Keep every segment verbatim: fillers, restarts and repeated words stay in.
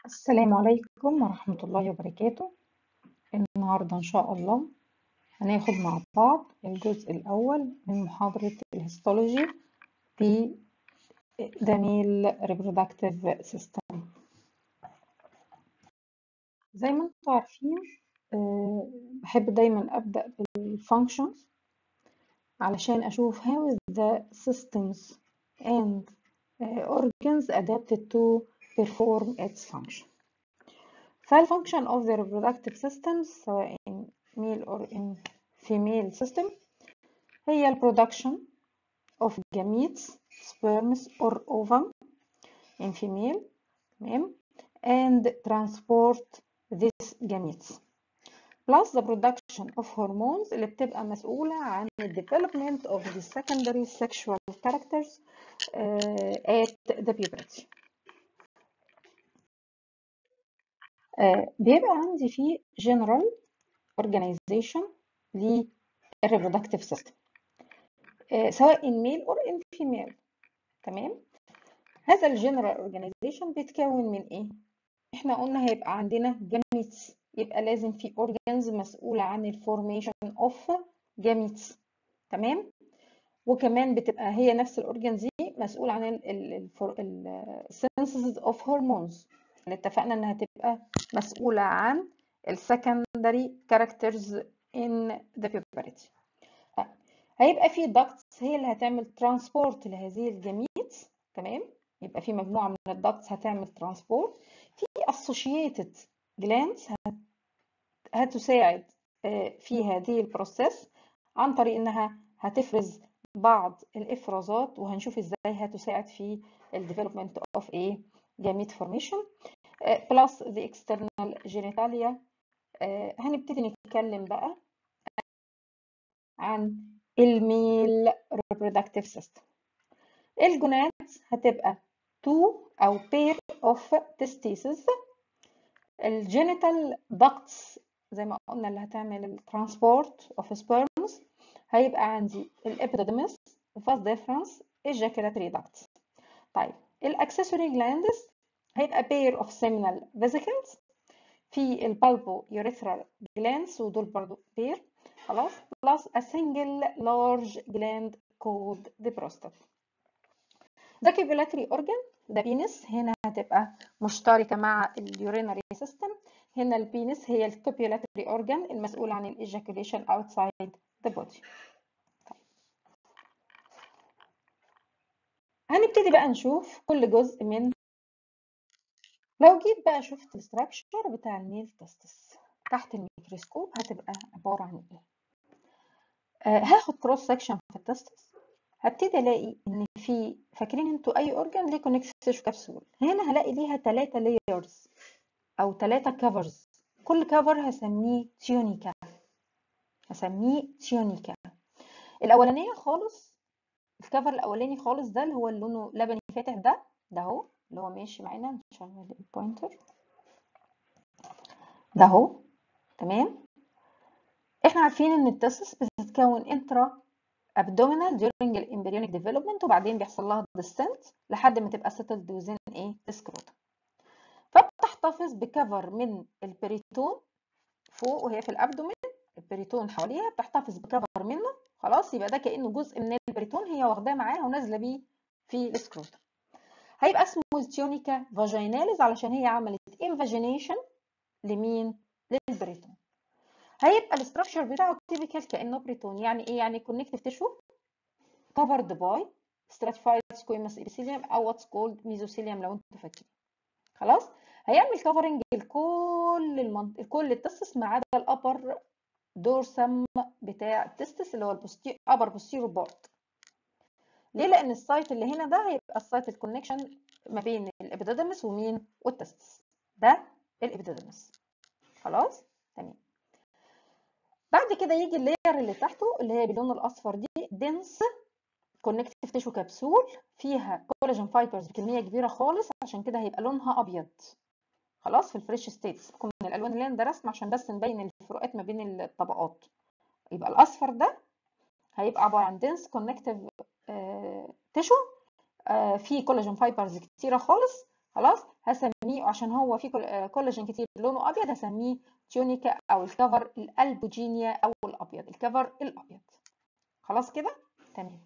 السلام عليكم ورحمة الله وبركاته. النهاردة إن شاء الله هناخد مع بعض الجزء الأول من محاضرة الهيستولوجي في the male reproductive system. زي ما انتم عارفين أه بحب دايما أبدأ بالfunctions علشان أشوف how is the systems and uh, organs adapted to perform its function. فالfunction of the reproductive systems سواء in male or in female system هي ال production of gametes, sperms or ovum in female تمام and transport these gametes plus the production of hormones اللي بتبقى مسؤولة عن the development of the secondary sexual characters uh, at the puberty. uh, بيبقى عندي فيه general organization لل reproductive system uh, سواء in male or in female تمام. هذا الجنرال اورجانيزيشن بيتكون من ايه؟ احنا قلنا هيبقى عندنا جاميتس، يبقى لازم في اورجانز مسؤوله عن الفورميشن اوف جاميتس تمام، وكمان بتبقى هي نفس الاورجانز دي مسؤول عن السينثيسيس اوف هرمونز اللي اتفقنا انها تبقى مسؤوله عن السكندري كاركترز ان ذا puberty. هيبقى في ducts هي اللي هتعمل ترانسبورت لهذه الجاميتس تمام، يبقى في مجموعه من الدكتس هتعمل ترانسبورت. في associated glands هتساعد في هذه البروسيس عن طريق انها هتفرز بعض الافرازات، وهنشوف ازاي هتساعد في الديفلوبمنت اوف ايه gamete formation plus the external genitalia. هنبتدي نتكلم بقى عن الميل reproductive system. الجونات هتبقى two أو pair of testes. الجينيتال ducts زي ما قلنا اللي هتعمل الترانسبورت of sperms هيبقى عندي الابيديدمس vas deferens ejaculatory ducts. طيب الاكسسوري glands هيبقى pair of seminal vesicles في البالبو urethral glands ودول برضو pair خلاص plus a single large gland called the prostate. ده copulatory organ ده بينس، هنا هتبقى مشتركة مع اليورينري سيستم. هنا البينس هي الكوبيولاتري organ المسؤول عن الايجاكوليشن outside the body. هنبتدي بقى نشوف كل جزء من. لو جيت بقى شفت الستراكشر بتاع الميل تستس تحت الميكروسكوب هتبقى عبارة عن ايه؟ آه هاخد كروس سكشن في التستس، هبتدي الاقي ان في فاكرين انتوا اي اورجان ليه كونكتيف تيشو كبسول، هنا هلاقي ليها ثلاثة لايرز او ثلاثة كفرز، كل كفر هسميه تيونيكا هسميه تيونيكا. الاولانيه خالص الكفر الاولاني خالص ده اللي هو اللي لونه لبني فاتح ده ده اهو اللي هو ماشي معانا، نشغل البوينتر ده اهو تمام. احنا عارفين ان التستس بتتكون انترا abdominal during الامبريونيك development وبعدين بيحصل لها descent لحد ما تبقى settled within ايه السكروتم، فبتحتفظ بكفر من البريتون فوق وهي في الابدومين، البريتون حواليها بتحتفظ بكفر منه خلاص، يبقى ده كأنه جزء من البريتون هي واخداه معاها ونازله بيه في السكروتم. هيبقى اسمه التيونيكا فاجيناليز علشان هي عملت انفاجينيشن لمين؟ للبريتون. هيبقى الاستراكشر بتاعه تيبيكال كانه بريتون، يعني ايه؟ يعني كونكتيف تيشو covered by stratified squamous epithelium او what's called mesothelium لو انتوا فاكرين خلاص. هيعمل كفرنج لكل المنطقه كل التستس ما عدا الابر دورسم بتاع التستس اللي هو البوستير ابر بوستيرو بارت. ليه؟ لان السايت اللي هنا ده هيبقى السايت الكونكشن ما بين الابيديدمس ومين والتستس، ده الابيديدمس خلاص تمام. بعد كده يجي اللاير اللي تحته اللي هي باللون الاصفر دي دنس كونكتيف تيشو كبسول فيها كولاجين فايبرز بكميه كبيره خالص، عشان كده هيبقى لونها ابيض خلاص في الفريش ستيتس من الالوان اللي انا درسنا عشان بس نبين الفروقات ما بين الطبقات. يبقى الاصفر ده هيبقى عباره عن دنس كونكتيف تيشو فيه كولاجين فايبرز كتيره خالص خلاص، هسميه عشان هو فيه كولاجين كتير لونه ابيض هسميه تيونيكا او الكفر الالبوجينيا او الابيض، الكفر الابيض. خلاص كده تمام.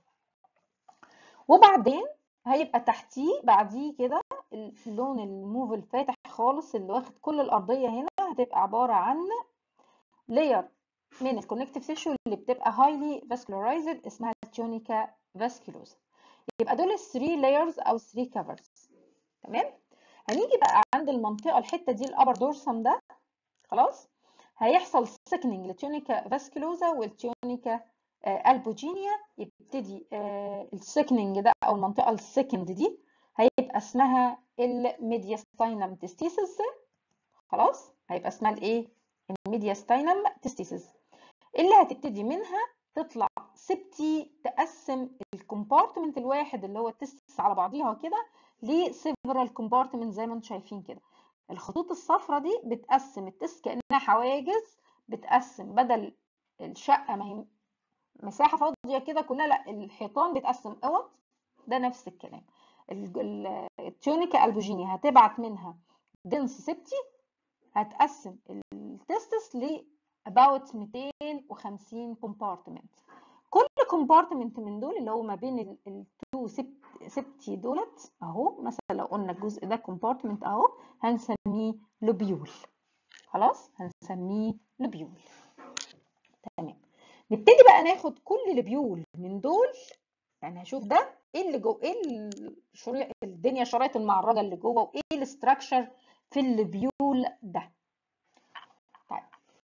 وبعدين هيبقى تحتيه بعديه كده اللون الموف الفاتح خالص اللي واخد كل الارضيه هنا، هتبقى عباره عن لاير من الكونكتيف تيشو اللي بتبقى هايلي فاسكولارايزد اسمها تيونيكا فاسكولوزا. يبقى دول الثري لايرز او ثري كفرز. تمام. هنيجي بقى عند المنطقه الحته دي الابر دورسم ده، خلاص هيحصل سكننج للتيونيكا فاسكولوزا والتيونيكا البوجينيا. يبتدي السكننج ده او المنطقه السكند دي هيبقى اسمها الميدياستاينم تستيسز. خلاص هيبقى اسمها الايه؟ الميدياستاينم تستيسز، اللي هتبتدي منها تطلع سبتي تقسم الكومبارتمنت الواحد اللي هو التستس على بعضيها كده لسيفرال كومبارتمنت زي ما انتم شايفين كده. الخطوط الصفراء دي بتقسم التست كأنها حواجز، بتقسم بدل الشقة ما هي مساحة فاضية كده كلها، لا الحيطان بتقسم اوض. ده نفس الكلام. التيونيكا البوجينيا هتبعت منها دنس سبتي هتقسم التستس ل about مئتين وخمسين كومبارتمنت. كل كومبارتمنت من دول اللي هو ما بين التو سبتي دولت اهو، مثلا لو قلنا الجزء ده كومبارتمنت اهو هنسميه لوبيول. خلاص هنسميه لوبيول. تمام. نبتدي بقى ناخد كل لوبيول من دول، يعني هشوف ده ايه اللي جوه، ايه الشريط الدنيا شرايط المعرضه اللي جوه، وايه الاستراكشر في اللوبيول ده. طيب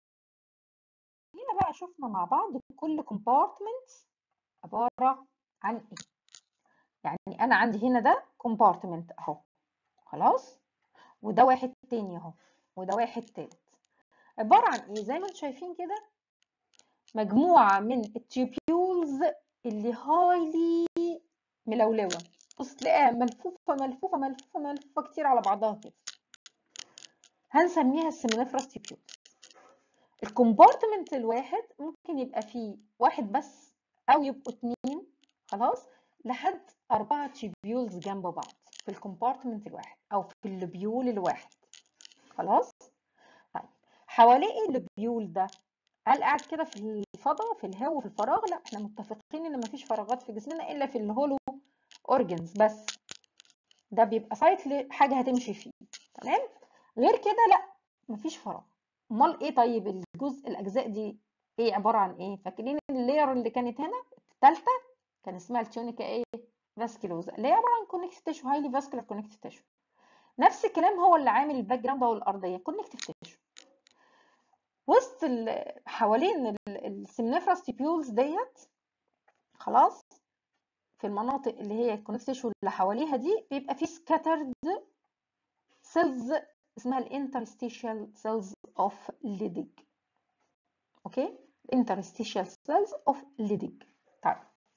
هنا بقى شفنا مع بعض كل كومبارتمنت عباره عن ايه. يعني انا عندي هنا ده كومبارتمنت اهو، خلاص، وده واحد تاني اهو، وده واحد تالت. عباره عن ايه؟ زي ما انتم شايفين كده مجموعه من التيوبيولز اللي هايلي ملولوه. بص تلاقيها ملفوفه ملفوفه ملفوفه ملفوفه كتير على بعضها كده، هنسميها السيمينيفراس تيوبيول. الكومبارتمنت الواحد ممكن يبقى فيه واحد بس او يبقوا اتنين، خلاص، لحد اربعه تيوبيولز جنب بعض في الكومبارتمنت الواحد او في اللوبيول الواحد. خلاص. طيب حواليه ايه اللوبيول ده؟ هل قاعد كده في الفضاء في الهواء في الفراغ؟ لا، احنا متفقين ان مفيش فراغات في جسمنا الا في الهولو اورجنز بس، ده بيبقى سايت لحاجه هتمشي فيه. تمام. غير كده لا مفيش فراغ. امال ايه طيب الجزء الاجزاء دي ايه عباره عن ايه؟ فاكرين اللاير اللي كانت هنا الثالثه كان اسمها التيونيكا ايه فاسكولوزا، اللي هي عباره عن كونكتيف تيشو، هايلي فاسكولار كونكتيف تيشو. نفس الكلام هو اللي عامل الباك جراوند او الارضيه كونكتيف تيشو. وسط حوالين السيمنيفراس تيبيولز ديت، خلاص، في المناطق اللي هي الكونكتيف تيشو اللي حواليها دي بيبقى في سكاترد سيلز اسمها الانترستيشال سيلز اوف ليدج. اوكي، الانترستيشال سيلز اوف ليدج. طيب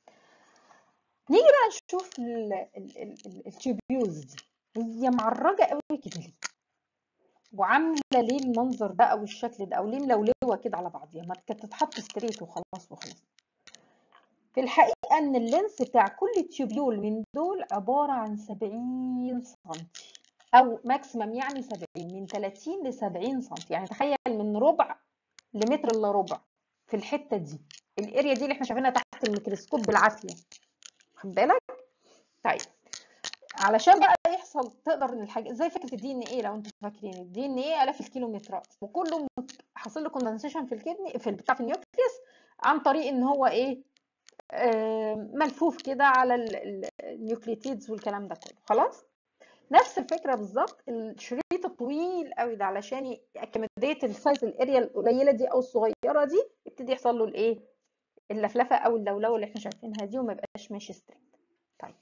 نيجي بقى نشوف التيوبيولز دي هي معرجه قوي كده ليه، وعامله ليه المنظر ده او الشكل ده، او ليه ملولوه كده على بعضيها، ما كانت تتحط ستريت وخلاص وخلاص. في الحقيقه ان اللينس بتاع كل تيوبيول من دول عباره عن سبعين سم او ماكسيمم، يعني سبعين، من ثلاثين ل سبعين سم. يعني تخيل من ربع لمتر الا ربع في الحته دي، الاريا دي اللي احنا شايفينها تحت الميكروسكوب بالعافيه، خد بالك. طيب علشان بقى يحصل تقدر ان الحاجه زي فكره الدي ان ايه، لو انتم فاكرين الدي ان ايه الاف الكيلومترات، وكله حاصل له كوندنسيشن في الكدني في بتاع في النيوكليوس عن طريق ان هو ايه آه ملفوف كده على النيوكليتيدز والكلام ده كله. خلاص نفس الفكره بالظبط. الشريط الطويل قوي ده علشان يأكمديت السايز الاريا القليله دي او الصغيره دي يبتدي يحصل له الايه اللفلفه او اللولوه اللي احنا شايفينها دي، وما يبقاش ماشي ستريت. طيب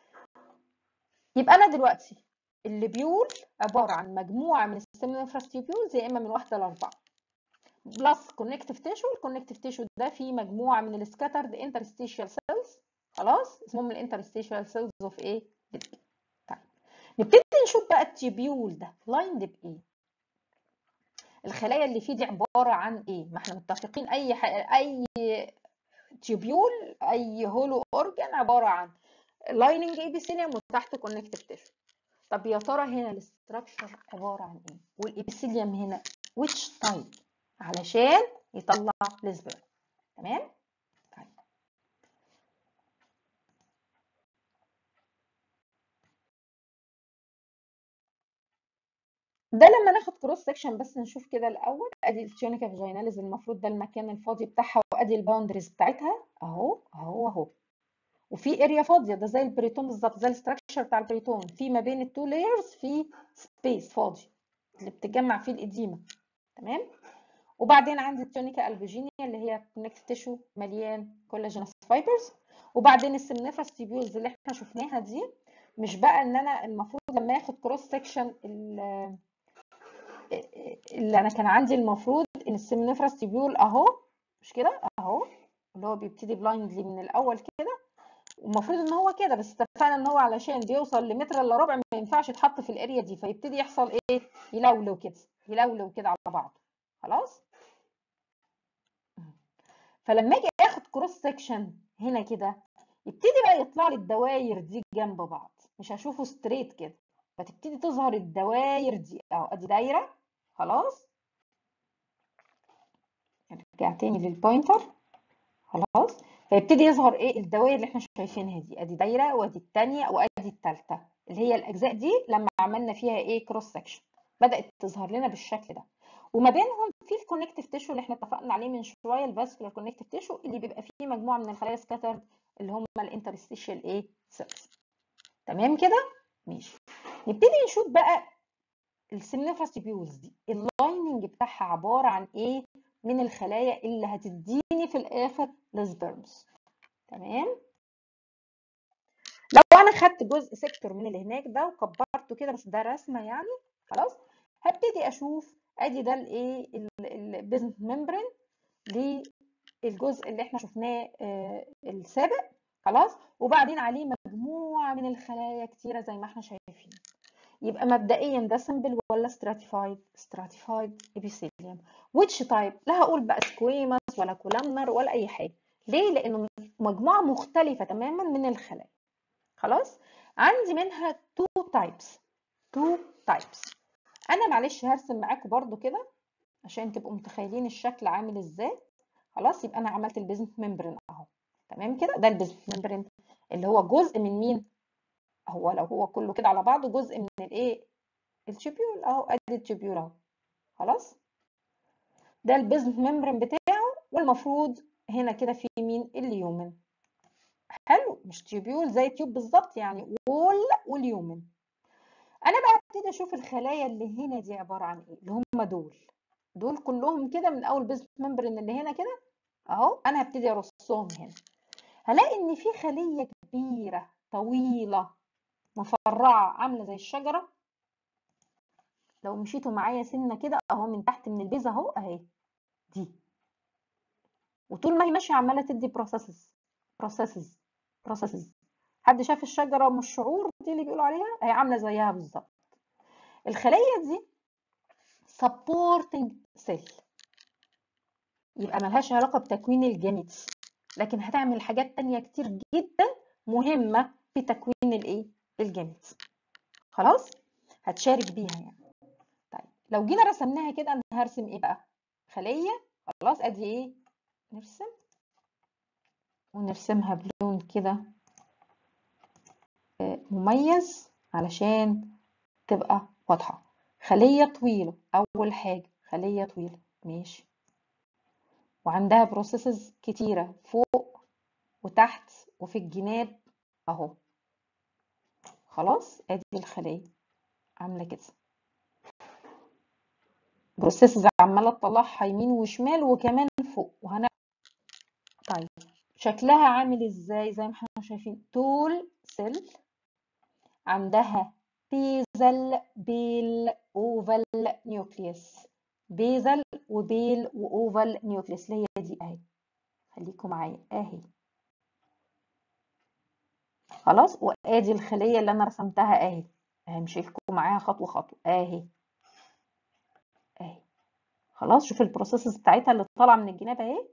يبقى انا دلوقتي اللوبيول عباره عن مجموعه من السيمينيفراس تيوبيولز يا اما من واحده لاربعه بلس كونكتيف تيشو. الكونكتيف تيشو ده فيه مجموعه من السكاترد انترستيشال سيلز، خلاص، اسمهم الانترستيشال سيلز اوف ايه. طيب نبتدي نشوف بقى التيوبيول ده لايند بايه، الخلايا اللي فيه دي عباره عن ايه. ما احنا متفقين اي ح... اي تيوبيول اي هولو اورجان عباره عن لايننج ايبيثيليوم وتحت كونكتيف تيشو. طب يا ترى هنا الاستراكشر عباره عن ايه؟ والابيثيليوم هنا which type علشان يطلع السبرم. تمام؟ طيب ده لما ناخد كروس سكشن بس نشوف كده الاول. ادي التيونيكا فاجيناليز، المفروض ده المكان الفاضي بتاعها، وادي الباوندريز بتاعتها اهو اهو اهو، وفي اريا فاضيه، ده زي البريتون بالظبط، زي الاستراكشر بتاع البريتون، في ما بين التو لايرز في سبيس فاضي اللي بتتجمع فيه الاديمه. تمام. وبعدين عندي التونيكا البوجينيا اللي هي كونكتيف تيشو مليان كولاجينس فايبرز. وبعدين السمنيفرس تيبيولز اللي احنا شفناها دي، مش بقى ان انا المفروض لما اخد كروس سكشن اللي انا كان عندي المفروض ان السمنيفرس تيبيول اهو، مش كده اهو، اللي هو بيبتدي بلايندلي من الاول كده، والمفروض ان هو كده، بس اتفقنا ان هو علشان بيوصل لمتر الا ربع ما ينفعش يتحط في الاريا دي، فيبتدي يحصل ايه؟ يلولو كده، يلولو كده على بعضه. خلاص. فلما اجي اخد كروس سكشن هنا كده، يبتدي بقى يطلع لي الدواير دي جنب بعض، مش هشوفه ستريت كده، فتبتدي تظهر الدواير دي اهو، ادي دايره. خلاص. نرجع تاني للبوينتر. خلاص. فيبتدي يظهر ايه؟ الدوائر اللي احنا شايفينها دي، ادي دايره وادي الثانيه وادي الثالثه، اللي هي الاجزاء دي لما عملنا فيها ايه؟ كروس سكشن، بدات تظهر لنا بالشكل ده. وما بينهم في الكونكتيف تيشو اللي احنا اتفقنا عليه من شويه، الفاسكولار كونكتيف تيشو اللي بيبقى فيه مجموعه من الخلايا سكاترد اللي هم الانترستيشال ايه؟ سيلز. تمام كده؟ ماشي. نبتدي نشوف بقى السمنيفرس تيبيولز دي اللايننج بتاعها عباره عن ايه من الخلايا اللي هتديني في الاخر السبرمز. تمام. لو انا خدت جزء سيكتور من اللي هناك ده وكبرته كده، بس ده رسمه يعني، خلاص، هبتدي اشوف ادي ده الايه البيزنس ممبرين للجزء اللي احنا شفناه آه السابق. خلاص. وبعدين عليه مجموعه من الخلايا كتيره زي ما احنا شايفين. يبقى مبدئيا ده سمبل ولا stratified؟ stratified epithelium. which type؟ لا هقول بقى squamous ولا columnar ولا اي حاجه. ليه؟ لانه مجموعه مختلفه تماما من الخلايا. خلاص. عندي منها two types. two types. انا معلش هرسم معاكم برضو كده عشان تبقوا متخيلين الشكل عامل ازاي. خلاص. يبقى انا عملت البيزنس ممبرين اهو. تمام كده. ده البيزنس ممبرين اللي هو جزء من مين؟ هو لو هو كله كده على بعضه جزء من الايه؟ التوبيول اهو، ادي التوبيول اهو. خلاص. ده البيزنس ممبرين بتاعه، والمفروض هنا كده في مين؟ اليومن. حلو. مش تيوبيول زي تيوب بالظبط يعني، وول واليومن. انا بقى ابتدي اشوف الخلايا اللي هنا دي عباره عن ايه، اللي هم دول دول كلهم كده من اول بيزنس ممبرين اللي هنا كده اهو. انا هبتدي ارصهم هنا، هلاقي ان في خليه كبيره طويله مفرعه عامله زي الشجره. لو مشيتوا معايا سنه كده اهو من تحت من البيز اهو اهي دي، وطول ما هي ماشيه عماله تدي بروسيسز بروسيسز بروسيسز. حد شاف الشجره ام الشعور دي اللي بيقولوا عليها؟ هي عامله زيها بالظبط. الخليه دي supporting cell، يبقى ملهاش علاقه بتكوين الجاميتس، لكن هتعمل حاجات تانية كتير جدا مهمه في تكوين الايه؟ الجاميتس. خلاص. هتشارك بيها يعني. طيب لو جينا رسمناها كده، انا هرسم ايه بقى؟ خليه. خلاص. ادي ايه؟ نرسم ونرسمها بلون كده مميز علشان تبقى واضحة. خلية طويلة، أول حاجة خلية طويلة. ماشي. وعندها بروسيسز كتيرة فوق وتحت وفي الجناب أهو. خلاص. أدي الخلية عاملة كده، بروسيسز عمالة تطلعها يمين وشمال وكمان فوق وهنا. طيب شكلها عامل ازاي؟ زي ما احنا شايفين طول سيل، عندها بيزل بيل اوفال نيوكليوس. بيزل وبيل واوفال نيوكليوس اللي هي دي اهي. خليكم معايا اهي. خلاص. وادي الخليه اللي انا رسمتها اهي، همشي لكم معاها خطوه خطوه اهي اهي. خلاص. شوف البروسيسز بتاعتها اللي طالعه من الجناب اهي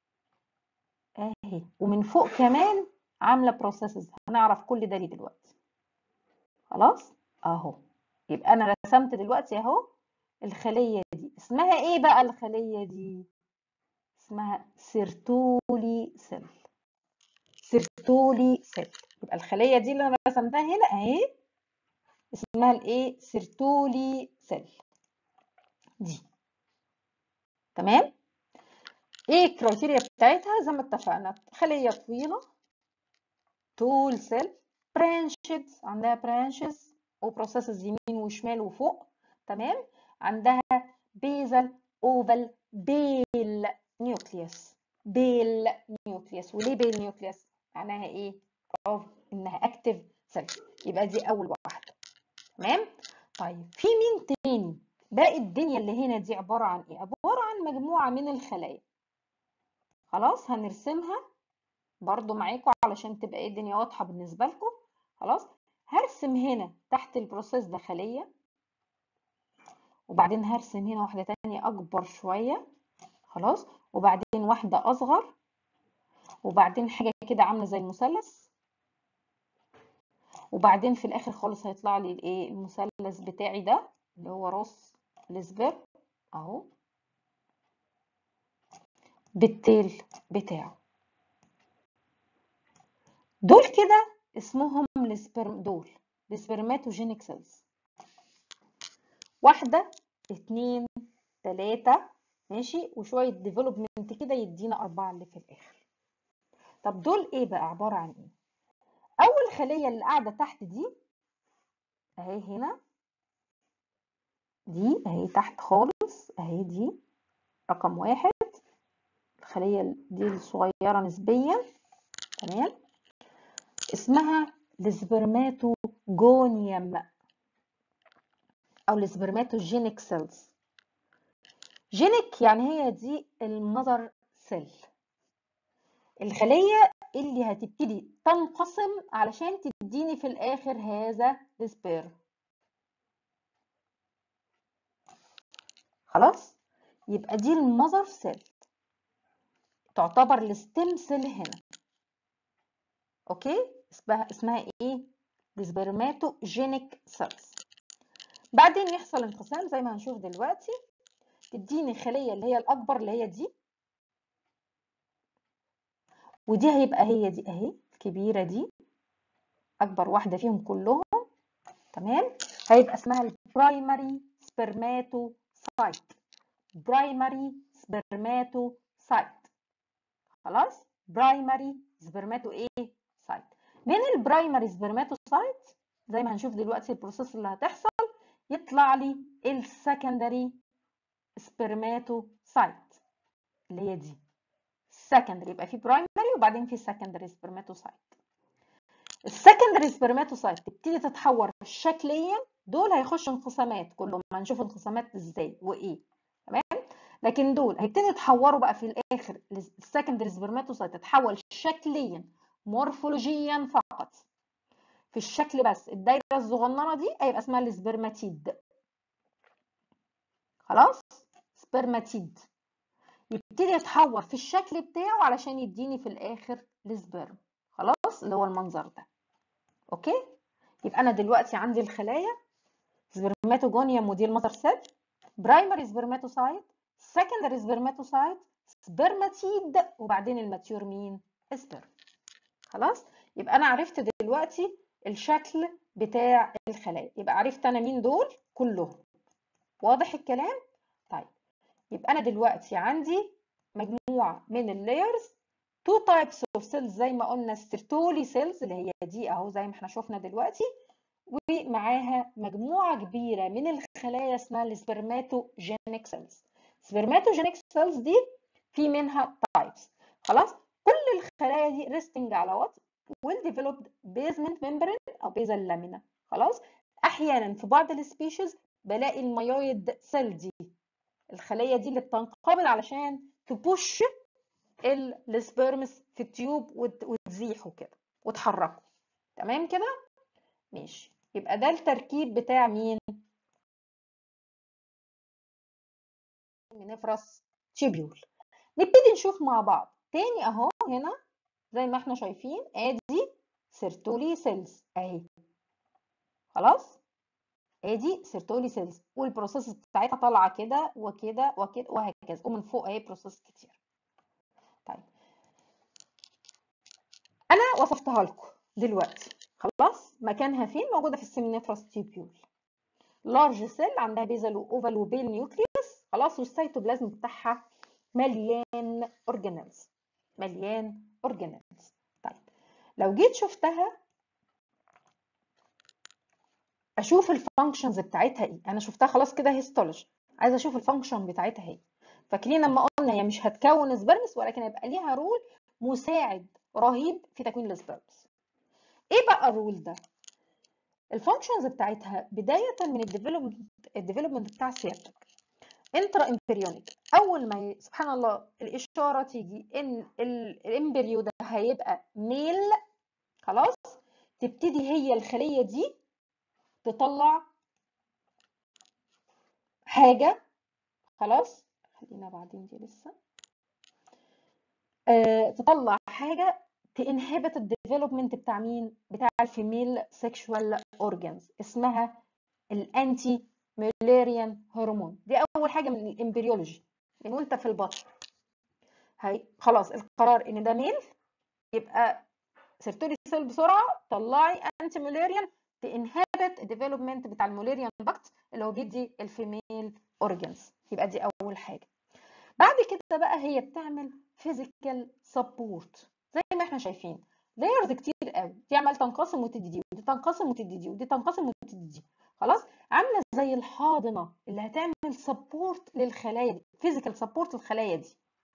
اهي، ومن فوق كمان عامله بروسيسز. هنعرف كل ده ليه دلوقتي. خلاص. اهو. يبقى انا رسمت دلوقتي اهو الخليه دي. اسمها ايه بقى الخليه دي؟ اسمها سيرتولي سيل. سيرتولي سيل. يبقى الخليه دي اللي انا رسمتها هنا اهي اسمها الايه؟ سيرتولي سيل دي. تمام. ايه الكرايتيريا بتاعتها؟ زي ما اتفقنا، خليه طويله، طول سيل، برانشد، عندها برانشز وبروسيسز يمين وشمال وفوق. تمام. عندها بيزل اوفال بيل نيوكليوس. بيل نيوكليوس. وليه بيل نيوكليوس؟ معناها ايه؟ اوف انها اكتف سيل. يبقى دي اول واحده. تمام. طيب في مين تاني؟ باقي الدنيا اللي هنا دي عباره عن ايه؟ عباره عن مجموعه من الخلايا. خلاص هنرسمها برضو معاكم علشان تبقى ايه الدنيا واضحه بالنسبه لكم. خلاص. هرسم هنا تحت البروسيس ده خليه، وبعدين هرسم هنا واحده تانية اكبر شويه. خلاص. وبعدين واحده اصغر، وبعدين حاجه كده عامله زي المثلث، وبعدين في الاخر خالص هيطلع لي الايه؟ المثلث بتاعي ده اللي هو راس السبير اهو بالتيل بتاعه. دول كده اسمهم السبرم، دول السبرماتوجينيك سيلز. واحده، اتنين، تلاتة، ماشي، وشويه ديفلوبمنت كده يدينا اربعه اللي في الاخر. طب دول ايه بقى؟ عباره عن ايه؟ اول خليه اللي قاعده تحت دي اهي هنا، دي اهي تحت خالص اهي، دي رقم واحد. الخليه دي الصغيره نسبيا. تمام. اسمها السبرماتوجونيوم او السبرماتوجينيك سيلز. جينيك يعني هي دي المذر سيل، الخليه اللي هتبتدي تنقسم علشان تديني في الاخر هذا السبيرم. خلاص. يبقى دي المذر سيل، تعتبر الستيم سيل هنا. اوكي. اسمها اسمها ايه؟ السبرماتوجينيك سيلز. بعدين يحصل انقسام زي ما هنشوف دلوقتي، تديني خليه اللي هي الاكبر اللي هي دي، ودي هيبقى هي دي اهي الكبيره دي اكبر واحده فيهم كلهم. تمام. هيبقى اسمها البرايمري سبرماتوسايت. برايمري سبرماتوسايت. خلاص. برايمري سبرماتو ايه؟ سايت. من البرايمري سبرماتوسايت زي ما هنشوف دلوقتي البروسيس اللي هتحصل، يطلع لي السكندري سبرماتوسايت اللي هي دي سكندري. يبقى في برايمري وبعدين في سكندري سبرماتوسايت. السكندري سبرماتوسايت تبتدي تتحور شكليا. دول هيخشوا انقسامات كلهم، هنشوف انقسامات ازاي وايه. تمام. لكن دول هيبتدي يتحوروا بقى في الاخر. السكندري سبرماتوسايت تتحول شكليا مورفولوجيا فقط في الشكل بس. الدايره الصغننه دي هيبقى اسمها السبرماتيد. خلاص. سبرماتيد يبتدي يتحور في الشكل بتاعه علشان يديني في الاخر السبرم. خلاص. اللي هو المنظر ده. اوكي. يبقى انا دلوقتي عندي الخلايا سبرماتوجونيوم ودي المذر سيل، برايمري سبرماتوسايت، سكندري سبرماتوسايت، سبرماتيد، وبعدين الماتيور مين؟ سبرم. خلاص. يبقى انا عرفت دلوقتي الشكل بتاع الخلايا. يبقى عرفت انا مين دول كلهم. واضح الكلام؟ طيب. يبقى انا دلوقتي عندي مجموعه من اللايرز، تو تايبس اوف سيلز زي ما قلنا، السيرتولي سيلز اللي هي دي اهو زي ما احنا شفنا دلوقتي، ومعاها مجموعه كبيره من الخلايا اسمها السبرماتوجينيك سيلز. السبرماتوجينيك سيلز دي في منها تايبس. خلاص. كل الخلايا دي ريستنج على وات؟ ويل ديفلوبد بيزمنت ممبرين او بيزل لامينا. خلاص. احيانا في بعض السبيشيز بلاقي المايويد سيل دي، الخليه دي اللي بتنقبض علشان تبوش السبيرمز في التيوب وتزيحه كده وتحركه. تمام كده؟ ماشي. يبقى ده التركيب بتاع مين؟ نفرس تيبيول. نبتدي نشوف مع بعض تاني اهو. هنا زي ما احنا شايفين ادي سيرتولي سيلز اهي. خلاص. ادي سيرتولي سيلز، والبروسيس بتاعتها طالعه كده وكده وكده وهكذا، ومن فوق اهي بروسيس كتير. طيب انا وصفتها لكم دلوقتي خلاص. مكانها فين؟ موجوده في السيمينيفراس تيبيول. لارج سيل عندها بيزل واوفال وبيل نيوكليوس خلاص، والسيتوبلازم بتاعها مليان اورجانيلز، مليان اورجانيلز. طيب لو جيت شفتها اشوف الفانكشنز بتاعتها ايه. انا شفتها خلاص كده هيستولوجي، عايزه اشوف الفانكشن بتاعتها ايه. فاكرين لما قلنا هي مش هتكون سبرمس، ولكن هيبقى ليها رول مساعد رهيب في تكوين السبرمس. ايه بقى الرول ده؟ الفانكشنز بتاعتها بدايه من الديفلوبمنت الديفلوبمنت بتاع سيادتك انترا امبريونيك. اول ما ي... سبحان الله الاشاره تيجي ان الامبريو ده هيبقى ميل خلاص، تبتدي هي الخليه دي تطلع حاجه خلاص. خلينا بعدين دي لسه آه، تطلع حاجه تنهبت الديفلوبمنت بتاع مين؟ بتاع الفيميل سيكشوال اورجانز، اسمها الانتي ميلاريان هرمون. دي اول حاجه من الامبريولوجي من وانت في البطن. هي خلاص القرار ان ده ميل، يبقى سيرتولي سيل بسرعه طلعي انتي ميلاريان تنهبت الديفلوبمنت بتاع المولاريان داكت اللي هو بيدي الفيميل اورجانز. يبقى دي اول حاجه. بعد كده بقى هي بتعمل فيزيكال سبورت زي ما احنا شايفين، لايرز كتير قوي، دي عمال تنقسم وتدي دي، ودي تنقسم وتدي دي، ودي تنقسم وتدي دي خلاص. عامله زي الحاضنه اللي هتعمل سبورت للخلايا دي، فيزيكال سبورت للخلايا دي.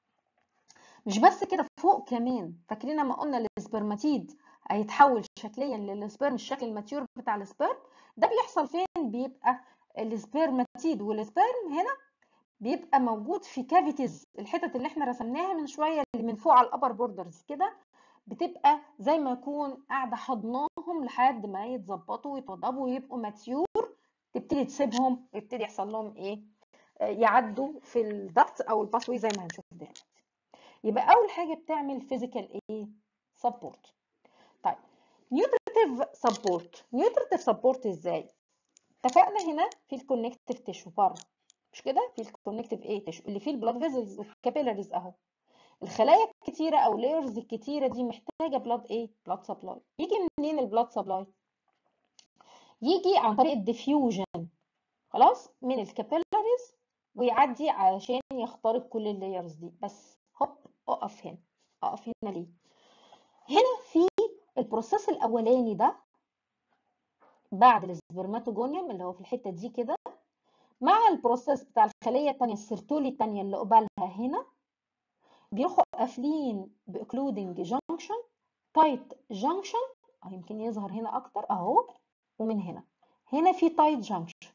مش بس كده، فوق كمان فاكرين لما قلنا السبرماتيد هيتحول شكليا للسبرم، الشكل الماتيور بتاع السبرم ده بيحصل فين؟ بيبقى السبرماتيد والسبرم هنا بيبقى موجود في كافيتيز، الحتت اللي احنا رسمناها من شويه اللي من فوق على الابر بوردرز كده، بتبقى زي ما يكون قاعده حضناهم لحد ما يتظبطوا ويتوضبوا ويبقوا ماتيور، تبتدي تسيبهم ويبتدي يحصل لهم ايه؟ يعدوا في الضغط او الباسوي زي ما هنشوف دلوقتي. يبقى اول حاجه بتعمل فيزيكال ايه؟ سبورت. طيب نيوتريتيف سبورت. نيوتريتيف سبورت ازاي؟ اتفقنا هنا في الكونكتيف تيشو بره، مش كده؟ في الكونكتيف ايه تيشو اللي فيه البلاد فيزلز والكابيلاريز اهو. الخلايا الكتيره او لايرز الكتيره دي محتاجه بلاد ايه؟ بلاد سبلاي. يجي منين البلاد سبلاي؟ يجي عن طريق الديفيوجن خلاص من الكابيلاريز، ويعدي علشان يخترق كل اللايرز دي. بس هوب اقف هنا، اقف هنا ليه؟ هنا في البروسيس الاولاني ده بعد السبرماتوجونيوم اللي هو في الحته دي كده، مع البروسيس بتاع الخليه الثانيه السيرتولي الثانيه اللي قبالها هنا، بيروحوا قافلين باكلودنج جانكشن، تايت جانكشن، يمكن يظهر هنا اكتر اهو، ومن هنا هنا في تايت جانكشن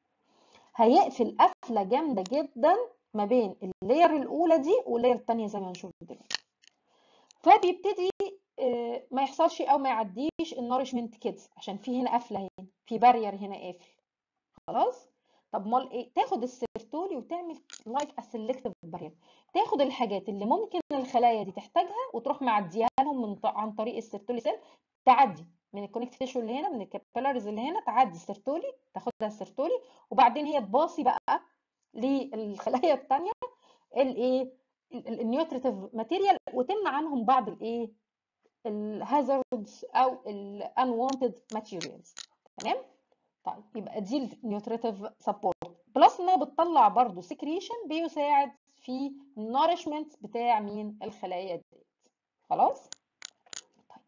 هيقفل قفله جامده جدا ما بين اللاير الاولى دي واللاير الثانيه زي ما هنشوف دلوقتي. فبيبتدي ما يحصلش او ما يعديش النورشمنت كيدز عشان في هنا قفله، هنا في بارير هنا قافل خلاص. طب امال ايه؟ تاخد السيرتولي وتعمل لايك اسيلكتيف بارير، تاخد الحاجات اللي ممكن الخلايا دي تحتاجها وتروح معديها لهم من عن طريق السيرتولي سيل، تعدي من الكونكتيف تيشو اللي هنا، من الكابيلاريز اللي هنا، تعدي السيرتولي، تاخدها السيرتولي، وبعدين هي تباصي بقى للخلايا الثانيه الايه؟ النيوتريتيف ماتيريال، وتمنع عنهم بعض الايه؟ الهازاردز او الانوانتد ماتيريالز. تمام؟ طيب يبقى دي النيوتريتيف سبورت، بلس انها بتطلع برضو سكريشن بيساعد في النورشمنت بتاع مين؟ الخلايا دي خلاص. طيب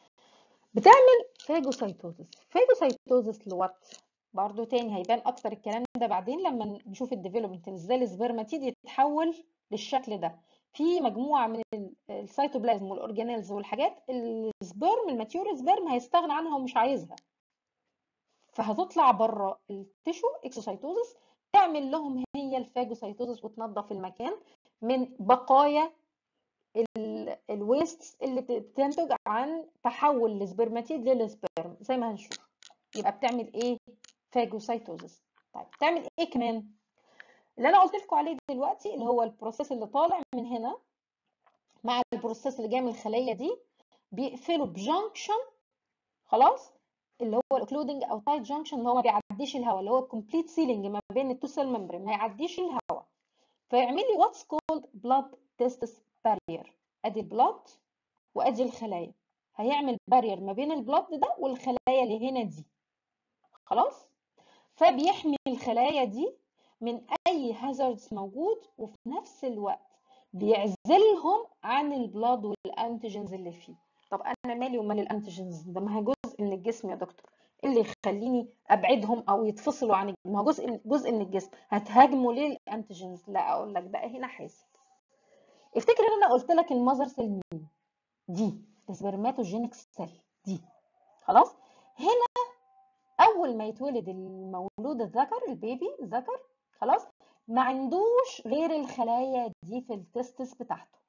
بتعمل فاجوسايتوزس. فاجوسايتوزس لوات؟ برضو تاني هيبان اكتر الكلام ده بعدين لما نشوف الديفلوبمنت ازاي السبرماتيد يتحول للشكل ده. في مجموعه من السيتوبلازم والاورجانيلز والحاجات السبرم الماتيور سبرم هيستغنى عنها ومش عايزها، فهتطلع بره التيشو اكسوسايتوزس، تعمل لهم هي الفاجوسايتوزس وتنظف المكان من بقايا الويست اللي بتنتج عن تحول السبرماتيد للسبرم زي ما هنشوف. يبقى بتعمل ايه؟ فاجوسايتوزس. طيب بتعمل ايه كمان؟ اللي انا قلت لكم عليه دلوقتي اللي هو البروسيس اللي طالع من هنا مع البروسيس اللي جاي من الخليه دي، بيقفلوا بجانكشن خلاص اللي هو الاوكلودنج او تايت جانكشن، اللي هو ما بيعديش الهواء، اللي هو الكومبليت سيلينج ما بين التو سيل ممبرين، ما يعديش الهواء. فيعمل لي واتس كولد بلاد تيستس بارير. ادي البلاد وادي الخلايا، هيعمل بارير ما بين البلاد ده والخلايا اللي هنا دي. خلاص، فبيحمي الخلايا دي من اي هازاردز موجود، وفي نفس الوقت بيعزلهم عن البلاد والانتيجنز اللي فيه. طب انا مالي ومال الانتيجنز ده؟ ما هي جزء من الجسم يا دكتور، اللي يخليني ابعدهم او يتفصلوا عن الجسم؟ ما هو جزء جزء من الجسم، هتهاجموا ليه الانتيجنز؟ لا، اقول لك بقى هنا حاسب. افتكر ان انا قلت لك المذر سيل مين؟ دي السبرماتوجينيك سيل دي. خلاص، هنا اول ما يتولد المولود الذكر، البيبي الذكر، خلاص، ما عندوش غير الخلايا دي في التستس بتاعته،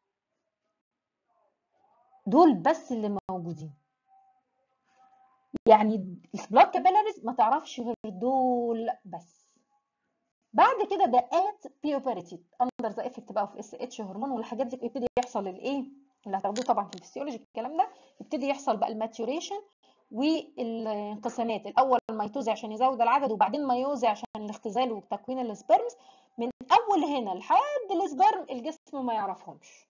دول بس اللي موجودين. يعني البلاد كابيلاريز ما تعرفش غير دول بس. بعد كده ده ات بيوبرتي اندر ذا افكت بقى في اس اتش هرمون والحاجات دي، بيبتدي يحصل الايه اللي هتاخدوه طبعا في الفسيولوجي الكلام ده، يبتدي يحصل بقى الماتيوريشن والانقسامات. الاول الميتوزي عشان يزود العدد، وبعدين ميوزي عشان الاختزال وتكوين السبرمز. من اول هنا لحد السبرم الجسم ما يعرفهمش،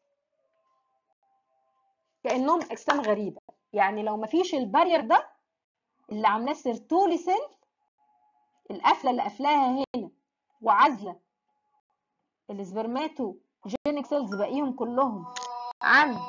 كانهم اجسام غريبه. يعني لو ما فيش البارير ده اللي عاملاه سيرتولي سيل، القفله اللي قافلاها هنا وعازله السبرماتو جينيك سيلز باقيهم كلهم عن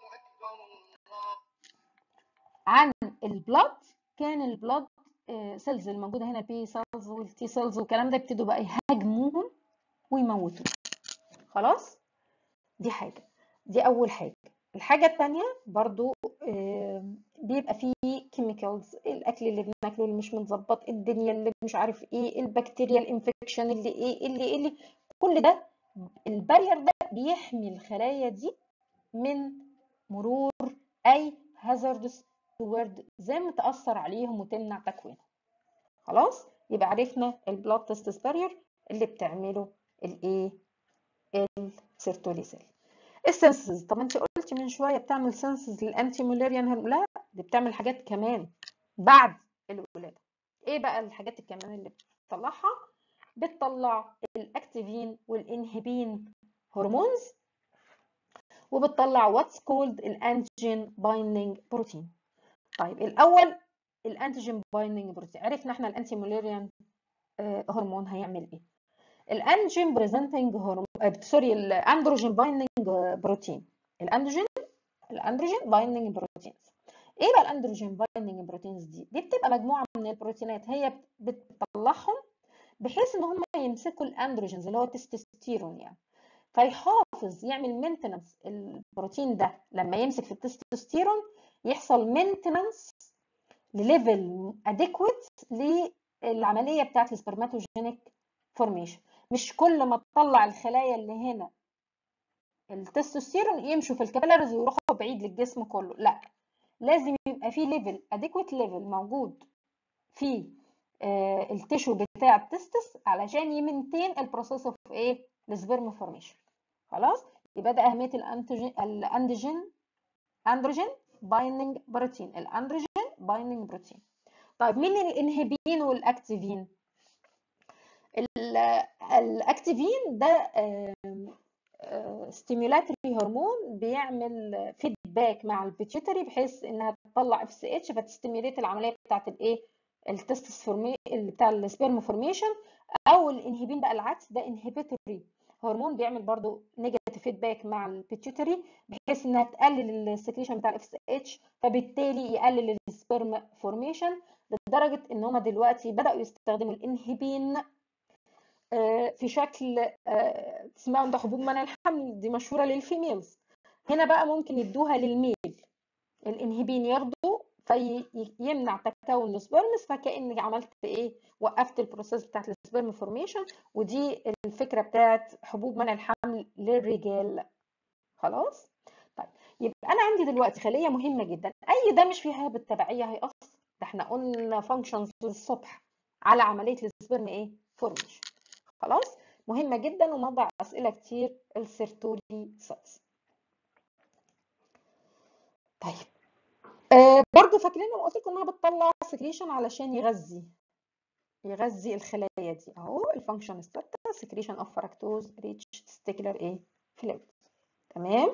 عن البلاد، كان البلاد سيلز الموجوده هنا، بي سيلز والتي سيلز والكلام ده، يبتدوا بقى يهاجموهم ويموتوا. خلاص، دي حاجه، دي اول حاجه. الحاجه الثانيه برضو بيبقى فيه كيميكالز، الاكل اللي بناكله اللي مش متظبط، الدنيا اللي مش عارف ايه، البكتيريا الانفكشن اللي ايه اللي اللي كل ده، البارير ده بيحمي الخلايا دي من مرور اي هازاردز تورد زي تاثر عليهم وتمنع تكوينهم. خلاص، يبقى عرفنا البلاد تيستس بارير اللي بتعمله الايه السيرتولي سيل. السنسز، طب انت قلتي من شويه بتعمل سنسز للانتي مولاريان هرمون، لا دي بتعمل حاجات كمان بعد الولاده. ايه بقى الحاجات كمان اللي بتطلعها؟ بتطلع الاكتيفين والانهبين هرمونز، وبتطلع واتس كولد الانتيجين بايندينج بروتين. طيب الاول الانتيجين بايندينج بروتين، عرفنا احنا الانتي مولاريان هرمون هيعمل ايه. الانتيجين بريزنتنج هرمون، سوري الاندروجين بايندينج بروتين، الاندروجين الاندروجين بايندينج بروتينز. ايه بقى الاندروجين بايندينج بروتينز دي؟ دي بتبقى مجموعه من البروتينات هي بتطلعهم بحيث ان هم يمسكوا الاندروجينز اللي هو التستوستيرون يعني، فيحافظ يعمل مينتننس. البروتين ده لما يمسك في التستوستيرون يحصل مينتننس لليفل اديكويت للعمليه بتاعت السبرماتوجينيك فورميشن. مش كل ما تطلع الخلايا اللي هنا التستوستيرون يمشوا في الكابيلاريز ويروحوا بعيد للجسم كله، لا، لازم يبقى في ليفل اديكويت ليفل موجود في آه التيشو بتاع التستس علشان يمنتين البروسيس اوف ايه السبرم فورميشن. خلاص، يبقى ده اهميه الانتيجين الاندروجين اندروجين بايندينج بروتين، الاندروجين بايندينج بروتين. طيب مين الانهبين والاكتيفين؟ الاكتيفين ده ستيمولاتري هرمون بيعمل فيدباك مع البيتيوتري بحيث انها تطلع اف سي اتش فتستيميليت العمليه بتاعت الايه التستس فورمي بتاع السبيرم فورميشن. او الانهبين بقى العكس، ده انهبيتوري هرمون بيعمل برضو نيجاتيف فيدباك مع البيتيوتري بحيث انها تقلل السكريشن بتاع الاف سي اتش، فبالتالي يقلل السبيرم فورميشن. لدرجه ان هم دلوقتي بداوا يستخدموا الانهبين في شكل اسمها عند حبوب منع الحمل، دي مشهوره للفيميلز. هنا بقى ممكن يدوها للميل، الانهبين ياخده فيمنع تكون السبرمز، فكأنك عملت ايه وقفت البروسيس بتاعت السبرم فورميشن. ودي الفكره بتاعت حبوب منع الحمل للرجال. خلاص، طيب يبقى انا عندي دلوقتي خليه مهمه جدا، اي ده مش فيها بالتبعيه هيأثر. ده احنا قلنا فانكشنز الصبح على عمليه السبرم ايه فورميشن. خلاص، مهمه جدا وموضع اسئله كتير السيرتولي سيلز. طيب آه برضو فاكرين لما قلت لكم انها بتطلع سكريشن علشان يغذي يغذي الخلايا دي اهو. الفانكشن الثابته سكريشن اوف فركتوز ريتش تستيكولار ايه فلويد. تمام.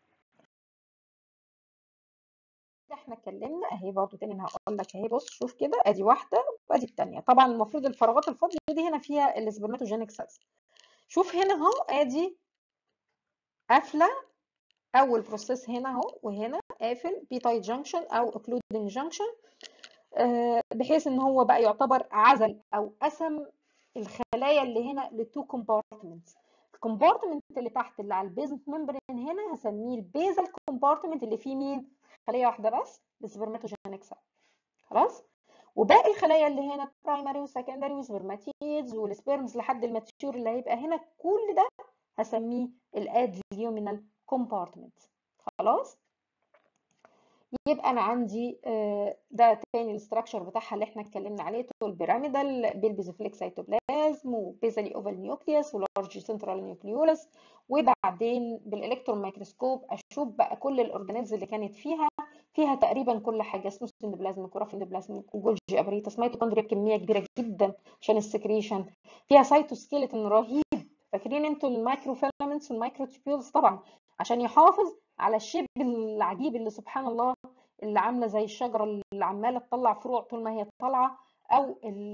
احنا اتكلمنا اهي برضو تاني، انا هقول لك اهي بص شوف كده، ادي واحده وادي الثانيه. طبعا المفروض الفراغات الفاضيه دي هنا فيها السبرماتوجينيك سيلز. شوف هنا اهو ادي قافله اول بروسيس هنا اهو، وهنا قافل بي تايت جانكشن او اوكلودنج جانكشن، بحيث ان هو بقى يعتبر عزل او قسم الخلايا اللي هنا لتو كومبارتمنتس. الكومبارتمنت اللي تحت اللي على البيزنت ممبرين هنا هسميه البيزل كومبارتمنت، اللي فيه مين؟ خليه واحده بس، السبرماتوجينيك سيل. خلاص. وباقي الخلايا اللي هنا برايمري وسكندري وسبرماتيدز والسبيرمز لحد الماتيور اللي هيبقى هنا، كل ده هسميه الادليومينال كومبارتمنت. خلاص. يبقى انا عندي ده تاني الاستراكشر بتاعها اللي احنا اتكلمنا عليه، طول بيراميدال بالبيزوفيليك سيتوبلازم وبيزالي اوفال نيوكليوس ولارج سنترال نيوكليولس. وبعدين بالالكترون مايكروسكوب اشوف بقى كل الاورجانيلز اللي كانت فيها فيها تقريبا كل حاجه، سموث اندوبلازم كوراف اندوبلازم وجولجي ابريتس ميتوكوندريا بكميه كبيره جدا عشان السكريشن، فيها سايتوسكيلتون رهيب. فاكرين انتوا المايكرو فيلامنتس والمايكرو تيبيولز طبعا، عشان يحافظ على الشيب العجيب اللي سبحان الله اللي عامله زي الشجره اللي عماله تطلع فروع طول ما هي طالعه، او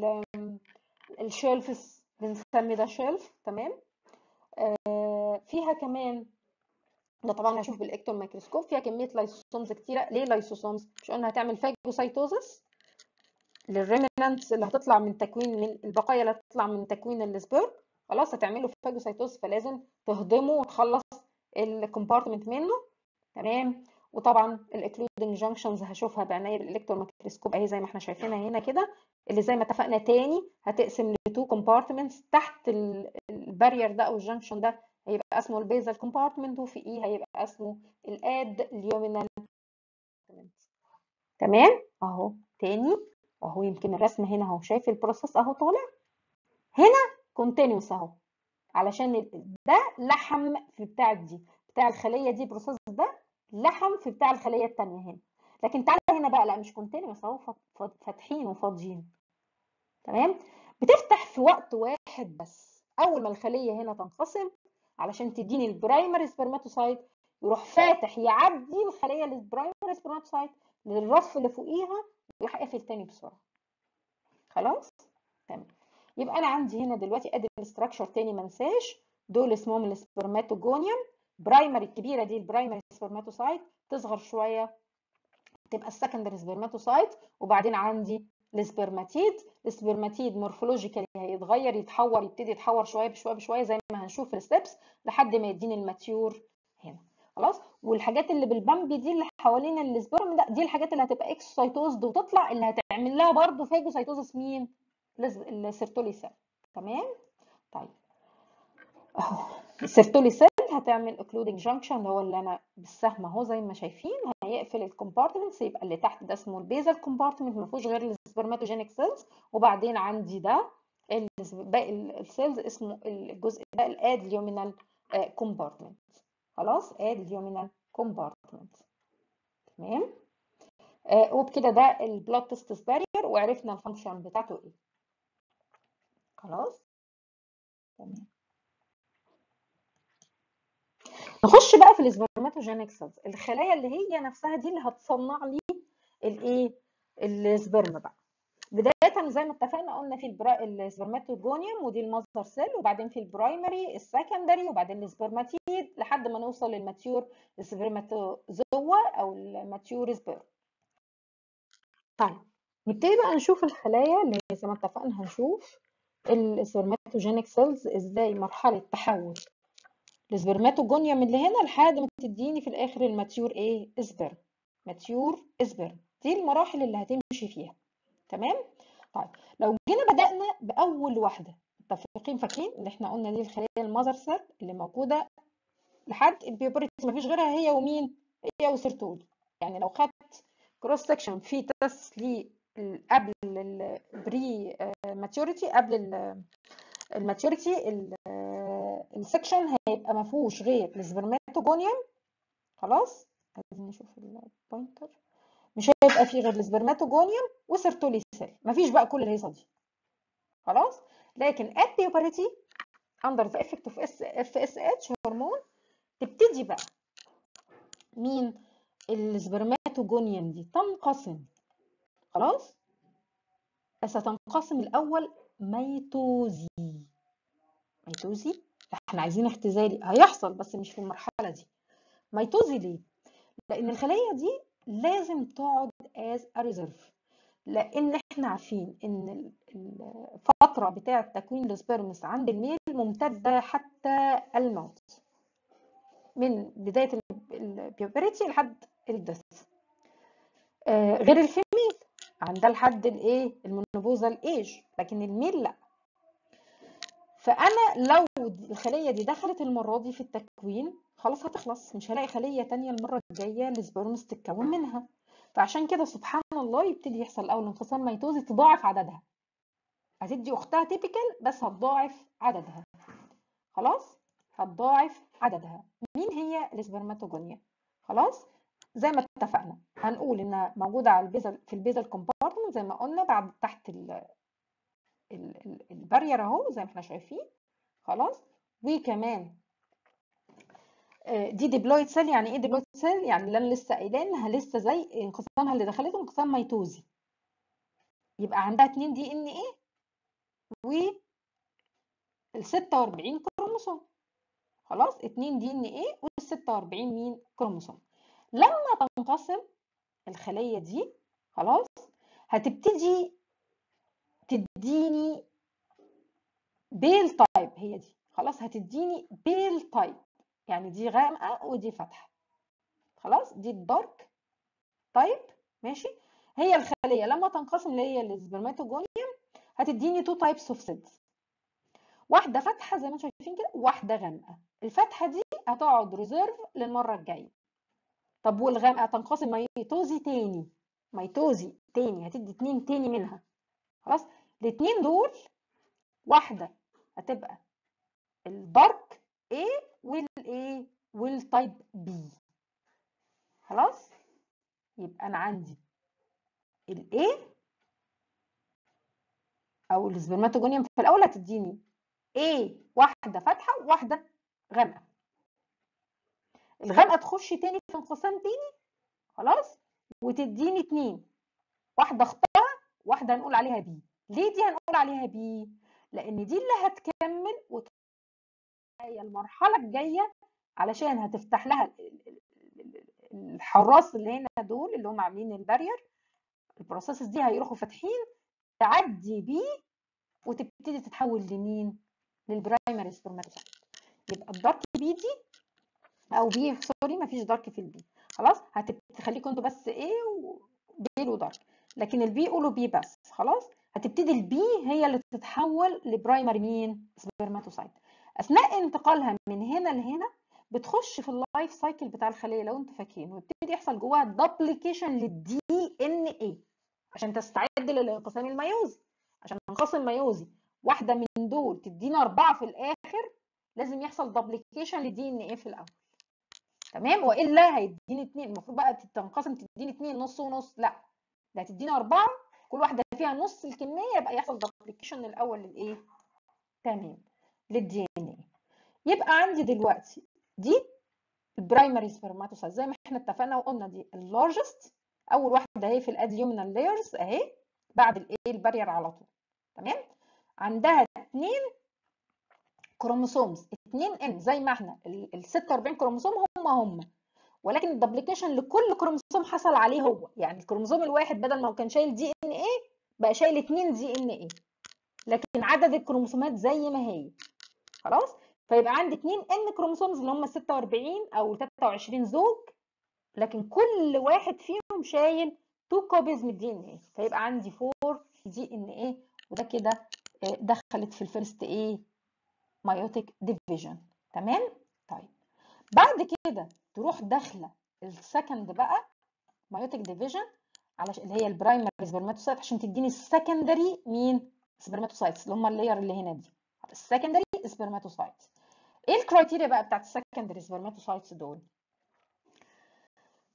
الشيلفس بنسمي ده شيلف. تمام. آه فيها كمان، ده طبعا هشوف بالاكتون ميكروسكوب، فيها كميه لايسوسومز كتيره. ليه لايسوسومز؟ مش قلنا هتعمل فاجوسايتوزس للريمنانتس اللي هتطلع من تكوين، من البقايا اللي هتطلع من تكوين السبيرم. خلاص هتعمله فاجوسايتوز، فلازم تهضمه وتخلص الكومبارتمنت منه. تمام. وطبعا الاكلودنج جانكشنز هشوفها بعناية بالالكترون ميكروسكوب اهي زي ما احنا شايفينها هنا كده، اللي زي ما اتفقنا تاني هتقسم لتو كومبارتمنتس. تحت البارير ده او الجانكشن ده هيبقى اسمه البيزل كومبارتمنت، وفي ايه هيبقى اسمه الاد ليومينال. تمام اهو تاني اهو، يمكن الرسم هنا اهو، شايف البروسيس اهو طالع هنا كونتينوس اهو، علشان ده لحم في بتاع دي بتاع الخليه دي، بروسيس ده لحم في بتاع الخليه الثانيه هنا. لكن تعالى هنا بقى لا مش كونتينوس اهو، فاتحين وفاضيين. تمام. بتفتح في وقت واحد بس، اول ما الخليه هنا تنقسم علشان تديني البرايمري سبرماتوسايت، يروح فاتح يعدي الخليه البرايمري سبرماتوسايت للرف اللي فوقيها ويروح قافل تاني بسرعه. خلاص. تمام. يبقى انا عندي هنا دلوقتي ادي الاستراكشر تاني ما انساش، دول اسمهم السبرماتوجونيوم. برايمري الكبيره دي البرايمري سبرماتوسايت، تصغر شويه تبقى السكندري سبرماتوسايت. وبعدين عندي السبرماتيد. السبرماتيد مورفولوجيكالي هيتغير، يتحور، يبتدي يتحور شويه بشويه بشويه زي ما هنشوف في الستبس لحد ما يديني الماتيور هنا. خلاص. والحاجات اللي بالبامبي دي اللي حوالين السبرم ده، دي الحاجات اللي هتبقى اكسوسايتوزد وتطلع، اللي هتعمل لها برضه فاجوسايتوزس مين؟ السيرتولي سيل. تمام. طيب اهو السيرتولي سيل هتعمل اوكلودنج جانكشن اللي هو اللي انا بالسهم اهو زي ما شايفين، هيقفل الكومبارتمنتس. يبقى اللي تحت ده اسمه البيزل كومبارتمنت، ما فيهوش غير السبرماتوجينيك سيلز. وبعدين عندي ده باقي السيلز اسمه الجزء ده الادليومينال كومبارتمنت. خلاص ادليومينال كومبارتمنت. تمام. آه وبكده ده البلاد تيستس بارير، وعرفنا الفانكشن بتاعته ايه. خلاص. تمام. نخش بقى في السبرماتوجينيك سيلز، الخلايا اللي هي نفسها دي اللي هتصنع لي الايه السبرم بقى. بدايه زي ما اتفقنا قلنا في السبرماتوجونيوم ودي المصدر سيل، وبعدين في البرايمري السكندري، وبعدين السبرماتيد لحد ما نوصل للماتيور السبرماتوزوا او الماتيور سبرم. طيب نبتدي بقى نشوف الخلايا اللي هي زي ما اتفقنا هنشوف السبرماتوجينيك سيلز ازاي مرحله تحول السبرماتوجونيوم اللي هنا لحد ما تديني في الاخر الماتيور ايه سبرم. ماتيور سبرم دي المراحل اللي هتمشي فيها. تمام. طيب لو جينا بدأنا باول واحده، متفقين فاكرين اللي احنا قلنا دي الخليه المذر سيل اللي موجوده لحد البيوبرتي، مفيش غيرها هي ومين؟ هي وسيرتولي. يعني لو خدت كروس سكشن في تسلي قبل البري ماتيوريتي، قبل الماتيوريتي السكشن هيبقى ما فيهوش غير السبرماتوجونيوم. خلاص. عايزين نشوف البوينتر. مش هيبقى فيه غير السبرماتوجونيوم وسيرتولي سيل، مفيش بقى كل الهيصه دي خلاص. لكن at puberty under the effect of اف اس اتش هرمون تبتدي بقى مين السبرماتوجونيوم دي تنقسم خلاص، بس هتنقسم الاول ميتوزي. ميتوزي احنا عايزين اختزالي هيحصل بس مش في المرحله دي. ميتوزي ليه؟ لان الخليه دي لازم تقعد as a reserve، لان احنا عارفين ان الفتره بتاعه تكوين السبرمس عند الميل ممتده حتى الموت، من بدايه البيوبريتي لحد الدث. آه غير الفيميل عندها لحد الايه المونوبوزال ايج، لكن الميل لا. فانا لو الخليه دي دخلت المره دي في التكوين خلاص هتخلص، مش هلاقي خليه تانية المره الجايه السبرمس تتكون منها. فعشان كده سبحان الله يبتدي يحصل اول انقسام ميتوزي تضاعف عددها، هتدي اختها تيبيكال بس هتضاعف عددها خلاص، هتضاعف عددها. مين هي السبرماتوجونيا؟ خلاص زي ما اتفقنا هنقول انها موجوده على البيزل في البيزل كومبارتمنت زي ما قلنا بعد تحت البارير اهو زي ما احنا شايفين خلاص. وكمان دي ديبلويد سيل. يعني ايه ديبلويد سيل؟ يعني اللي انا لسه قايلاه انها لسه زي انقسامها اللي دخلته انقسام ميتوزي، يبقى عندها اتنين دي ان ايه و ال ستة وأربعين كروموسوم خلاص، اتنين دي ان ايه وال ستة وأربعين مين كروموسوم. لما تنقسم الخليه دي خلاص هتبتدي تديني بيل تايب، هي دي خلاص هتديني بيل تايب، يعني دي غامقه ودي فاتحه خلاص، دي الدارك تايب ماشي. هي الخليه لما تنقسم اللي هي السبرماتوجونيوم هتديني تو تايبس اوف سيلز، واحده فاتحه زي ما انتم شايفين كده وواحده غامقه. الفاتحه دي هتقعد ريزيرف للمره الجايه. طب والغامقه هتنقسم ميتوزي تاني، ميتوزي تاني هتدي اتنين تاني منها خلاص. الاتنين دول واحده هتبقى الدارك A والايه والتايب B خلاص. يبقى انا عندي الايه او السبرماتوجونيوم في الاول هتديني A واحده فاتحه وواحده غامقه. الغامقه تخش تاني في انقسام تاني خلاص وتديني اتنين، واحده اختها واحده هنقول عليها بي. ليه دي هنقول عليها بي؟ لان دي اللي هتكمل وهي المرحله الجايه علشان هتفتح لها الحراس اللي هنا دول اللي هم عاملين البارير، البروسيسز دي هيروحوا فاتحين تعدي بيه وتبتدي تتحول لمين؟ للبرايمري سبرماتوزايت. يبقى الدارك بي دي او بي سوري مفيش دارك في البي خلاص، هتخليكم انتوا بس ايه بيل ودارك، لكن البي قولوا بي بس خلاص. هتبتدي البي هي اللي تتحول لبرايمري مين؟ سبرماتوسايت. اثناء انتقالها من هنا لهنا بتخش في اللايف سايكل بتاع الخليه لو انتوا فاكرين، ويبتدي يحصل جواها دبليكيشن للدي ان ايه عشان تستعد للانقسام الميوزي. عشان تنقسم ميوزي واحده من دول تدينا اربعه في الاخر لازم يحصل دبليكيشن للدي ان ايه في الاول تمام، والا هيديني اتنين. المفروض بقى تنقسم تديني اتنين نص ونص، لا ده هتدينا اربعه كل واحده فيها نص الكميه، يبقى يحصل دبليكيشن الاول للايه؟ تمام للدي ان ايه. يبقى عندي دلوقتي دي البرايمري سبرماتوسايت زي ما احنا اتفقنا وقلنا دي اللارجست، اول واحده اهي في الاديومينال لايرز اهي بعد الايه البارير على طول تمام. عندها اتنين كروموسومز اتنين ان زي ما احنا ال ستة وأربعين كروموسوم هم هم، ولكن الدبليكيشن لكل كروموسوم حصل عليه هو، يعني الكروموسوم الواحد بدل ما هو كان شايل دي ان ايه بقى شايل اتنين دي ان ايه، لكن عدد الكروموسومات زي ما هي خلاص. فيبقى عندي اتنين ان كروموسومز اللي هم ستة وأربعين او تلاتة وعشرين زوج، لكن كل واحد فيهم شايل اتنين كوبيز من الدي ان ايه، فيبقى عندي اربعة دي ان ايه، وده كده دخلت في الفيرست ايه مايوتيك ديفيجن تمام. طيب بعد كده تروح داخله السكند بقى مايوتيك ديفيجن علشان اللي هي البرايمري سبرماتوسايت عشان تديني السكندري مين؟ سبرماتوسايتس اللي هم اللاير اللي هنا دي السكندري سبرماتوسايتس. ايه الكرايتيريا بقى بتاعت السكندري سبرماتوسايتس دول؟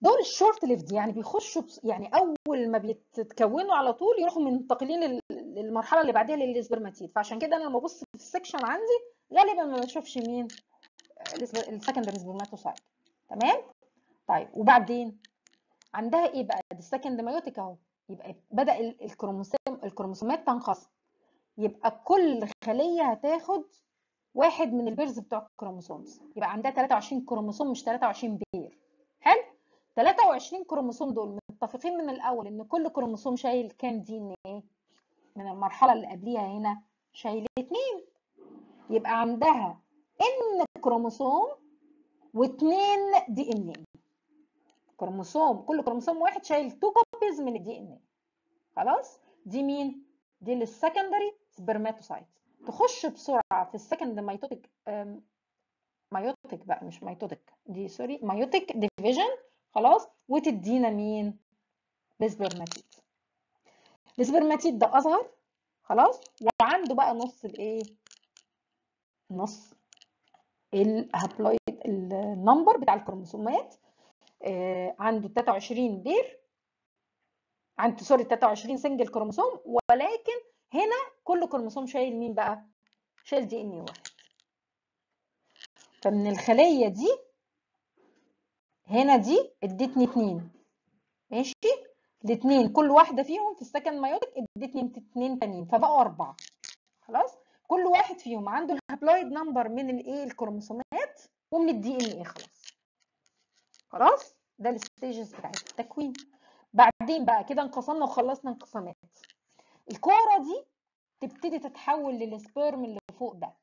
دول الشورت ليفد، يعني بيخشوا يعني اول ما بيتكونوا على طول يروحوا منتقلين للمرحله اللي بعديها للسبرماتيد. فعشان كده انا لما ببص في السكشن عندي غالبا ما بشوفش مين السكندري سبرماتوسايت. تمام. طيب وبعدين عندها ايه بقى؟ دي السكند مايوتيك اهو. يبقى بدا الكروموسوم الكروموسومات تنقسم، يبقى كل خليه هتاخد واحد من البيرز بتوع الكروموسومز، يبقى عندها ثلاثة وعشرين كروموسوم مش ثلاثة وعشرين بير. حلو. ثلاثة وعشرين كروموسوم دول متفقين من الاول ان كل كروموسوم شايل كام دي ان ايه؟ من المرحله اللي قبليها هنا شايل اتنين، يبقى عندها ان كروموسوم واثنين دي ان ايه. كروموسوم كل كروموسوم واحد شايل اتنين كوبيز من الدي ان ايه. خلاص. دي مين؟ دي السكندري سبرماتوسايت. تخش بسرعه في السكند مايتوتيك مايوتيك بقى مش مايتوتيك دي سوري مايوتيك ديفيجن. خلاص. وتدينا مين؟ السبرماتيد. السبرماتيد ده اصغر. خلاص. وعنده بقى نص الايه؟ نص الهابلويد النمبر بتاع الكروموسومات. آه عنده ثلاثة وعشرين بير، عنده سوري ثلاثة وعشرين سنجل كروموسوم، ولكن هنا كل كروموسوم شايل مين بقى؟ شايل دي ان اي واحد. فمن الخليه دي هنا دي ادتني اتنين. ماشي. الاثنين كل واحده فيهم في السكند مايوتيك ادتني اتنين تانيين فبقوا اربعه. خلاص. كل واحد فيهم عنده الهابلويد نمبر من الايه؟ الكروموسومات ومن الدي ان ايه. خلاص. خلاص. ده الستيجز بتاعت التكوين. بعدين بقى كده انقسمنا وخلصنا انقسامات. الكوره دي تبتدي تتحول للسبيرم اللي فوق ده.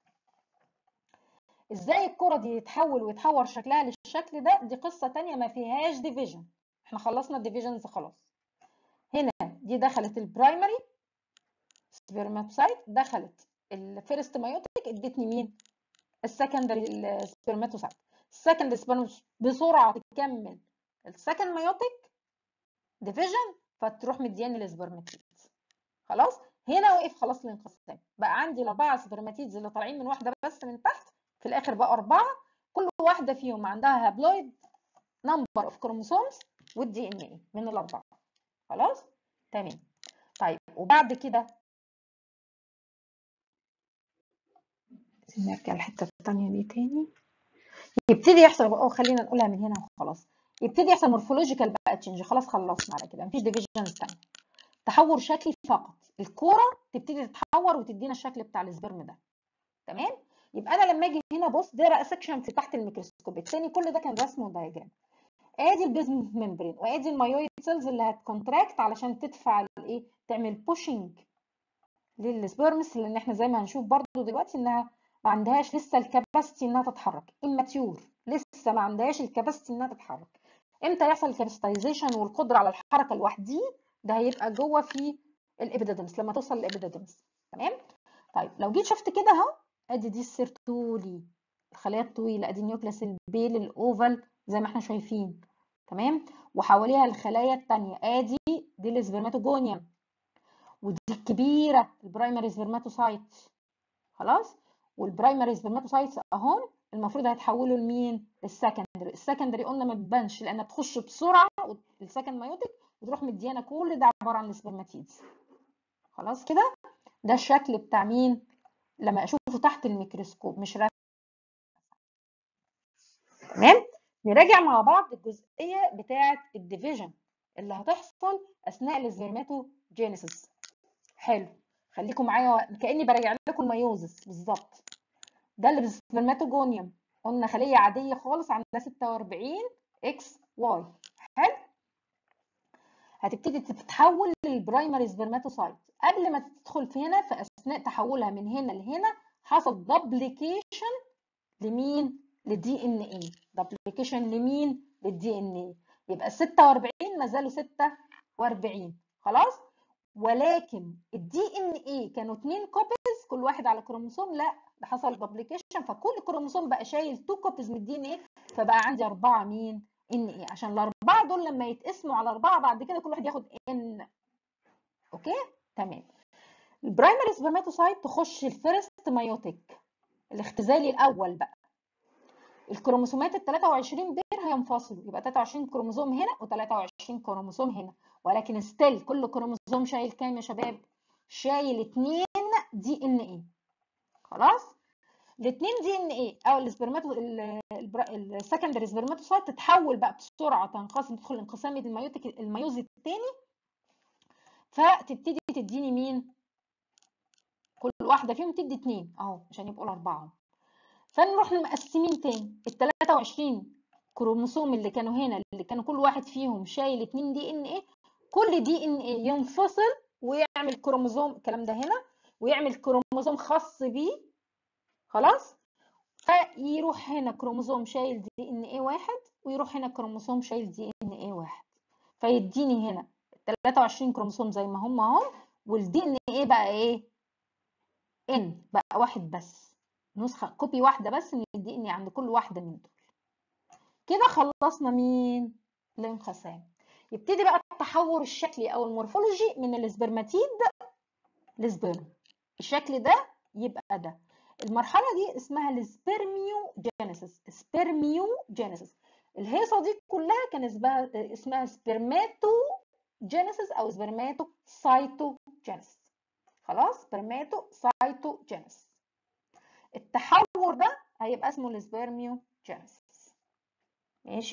ازاي الكوره دي يتحول ويتحور شكلها للشكل ده؟ دي قصه ثانيه ما فيهاش ديفيجن. احنا خلصنا الديفيجنز خلاص. هنا دي دخلت البرايمري سبرماتوسايت، دخلت الفيرست مايوتيك ادتني مين؟ السكندري سبرماتوسايت. السكند سبرماتوسايت بسرعه تكمل السكند مايوتيك ديفيجن فتروح مدياني السبرماتيد. خلاص. هنا وقف خلاص الانقسام. بقى عندي الاربعه سبرماتيدز اللي طالعين من واحده بس من تحت، في الاخر بقى اربعه، كل واحده فيهم عندها هابلويد نمبر اوف كروموسومز والدي ان ايه من الاربعه. خلاص. تمام. طيب وبعد كده نرجع الحته الثانيه دي تاني. يبتدي يحصل بقى، خلينا نقولها من هنا وخلاص. يبتدي يحصل مورفولوجيكال بقى تشينج. خلاص خلصنا على كده، مفيش ديفيجنز ثانيه. تحور شكلي فقط. الكوره تبتدي تتحور وتدينا الشكل بتاع السبرم ده. تمام. يبقى انا لما اجي هنا بص، ده بقى سكشن في تحت الميكروسكوب الثاني، كل ده كان رسم ودايجرام. ادي البيزمنت ممبرين وادي المايويد سيلز اللي هتكونتراكت علشان تدفع الايه؟ تعمل بوشنج للسبرمس، لان احنا زي ما هنشوف برضو دلوقتي انها ما عندهاش لسه الكاباسيتي انها تتحرك، اماتيور، لسه ما عندهاش الكاباسيتي انها تتحرك. امتى يحصل الكاباسيتايزيشن والقدره على الحركه لوحديه؟ ده هيبقى جوه في الابيديدمس لما توصل للابيديدمس. تمام. طيب لو جيت شفت كده اهو، ادي دي السيرتولي، الخلايا الطويله، ادي النيوكليس البيل الاوفال زي ما احنا شايفين. تمام. وحواليها الخلايا الثانيه، ادي دي السبرماتوجونيوم، ودي الكبيره البرايمري سبرماتوسايت. خلاص. والبرايمري سبرماتوسايتس اهم المفروض هيتحولوا لمين؟ للسكندري. السكندري قلنا ما بتبانش لانها بتخش بسرعه السكند مايوتيك وتروح مديانا كل ده عباره عن السبرماتيدز. خلاص كده. ده الشكل بتاع مين لما اشوفه تحت الميكروسكوب مش رسم. تمام. نراجع مع بعض الجزئيه بتاعه الديفيجن اللي هتحصل اثناء السبرماتوجينيسيس. حلو. خليكم معايا كاني براجع لكم الميوزس بالظبط. ده اللي بالسبرماتوجونيوم، قلنا خليه عاديه خالص عندها ستة وأربعين اكس واي. حلو. هتبتدي تتحول للبرايمري سبرماتوسايت. قبل ما تدخل في هنا، في اثناء تحولها من هنا لهنا حصل دبليكيشن لمين؟ للدي ان اي. دبليكيشن لمين؟ للدي ان اي. يبقى ال ستة وأربعين ما زالوا ستة وأربعين. خلاص. ولكن الدي ان اي كانوا اتنين كوبيز كل واحد على كروموسوم، لا ده حصل دبليكيشن فكل كروموسوم بقى شايل اتنين كوبيز من الدي ان اي، فبقى عندي اربعه مين؟ ان اي، عشان الاربعه دول لما يتقسموا على اربعه بعد كده كل واحد ياخد ان. اوكي. تمام. البرايمري سبرماتوسايت تخش الفيرست مايوتيك الاختزالي الاول بقى. الكروموسومات ال ثلاثة وعشرين بير هينفصلوا، يبقى ثلاثة وعشرين كروموسوم هنا و23 كروموسوم هنا، ولكن ستيل كل كروموسوم شايل كام يا شباب؟ شايل اتنين دي ان ايه. خلاص؟ الاثنين دي ان ايه او السبرماتو السكندري سبرماتوسايت تتحول بقى بسرعه، تنقسم، تدخل انقسام الميوتيك الميوزي الثاني، فتبتدي تديني مين؟ كل واحده فيهم تدي اثنين اهو عشان يبقوا الاربعه. فنروح مقسمين تاني ال ثلاثة وعشرين كروموسوم اللي كانوا هنا، اللي كانوا كل واحد فيهم شايل اتنين دي ان ايه، كل دي ان ايه ينفصل ويعمل كروموسوم، الكلام ده هنا، ويعمل كروموسوم خاص بيه. خلاص؟ فيروح هنا كروموسوم شايل دي ان ايه واحد، ويروح هنا كروموسوم شايل دي ان ايه واحد، فيديني هنا ثلاثة وعشرين كروموسوم زي ما هم اهم، والدي ان ايه بقى ايه؟ ان بقى واحد بس، نسخه كوبي واحده بس من الدي ان ايه عند كل واحده من دول. كده خلصنا مين؟ الانقسام. يبتدي بقى التحور الشكلي او المورفولوجي من السبرماتيد للسبرم. الشكل ده يبقى ده. المرحله دي اسمها السبرميوجينيسيس. سبرميوجينيسيس. الهيصه دي كلها كان اسمها اسمها سبرماتوجينيسيس او سبرماتوسايتوجينيسيس. خلاص؟ سبرماتوسايتوجينيسيس. التحور ده هيبقى اسمه السبرميوجينيسيس. ماشي؟